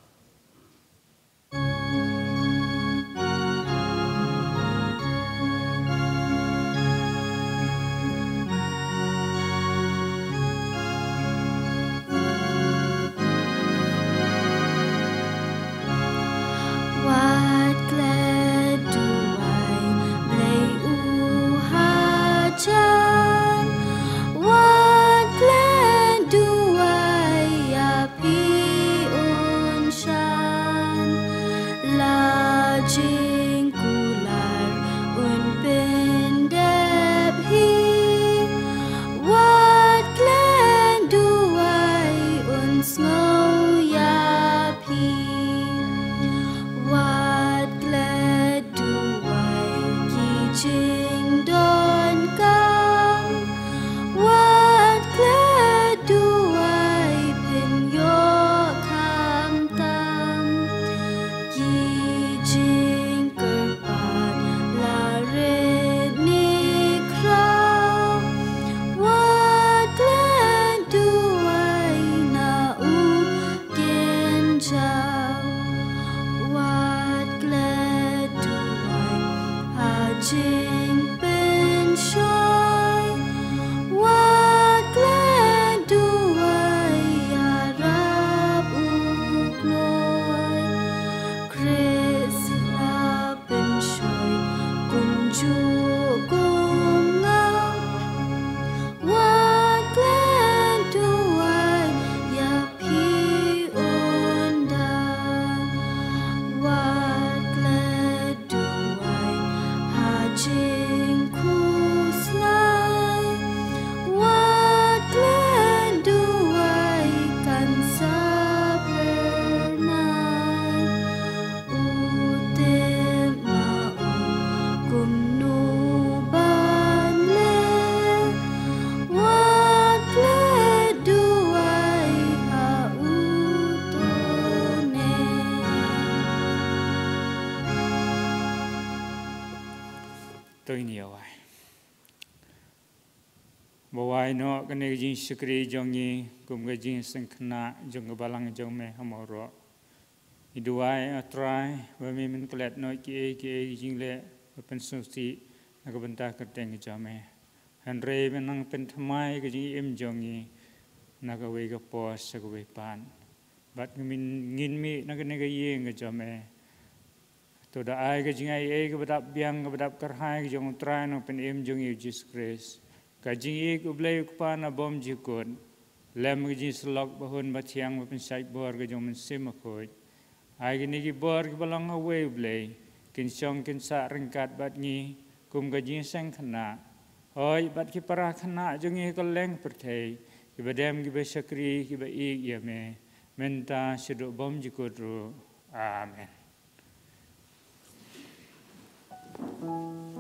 Bawai no kene jing sekri jongi kum ga jing sengkna jong ga balang jong me hamoro iduai atrai wa mi min klet no ki jing le pen susti na ga benta kerteng jame hanre menang pen thamai ga jing em jongi na ga we ga pos ga we pan bat min ngin mi na ga ne ga yeng ga jame to da ai ga jing ai ga badap biang ga badap karhai ga jong trai no pen em jongi Jesus Christ Kajing ik ublay ukpan abom jikun lem gajing selok bahun bathiang bapensyait bor gajong mensim akoi ai gini gi bor gi balang away ublay kin syong kin sa ringkat bat ngi kum gajing sang khana hoi bat ki para khana jongi koleng perthei ki badem gi besakri ki ba ik yame menta syeduk bom jikut ru amen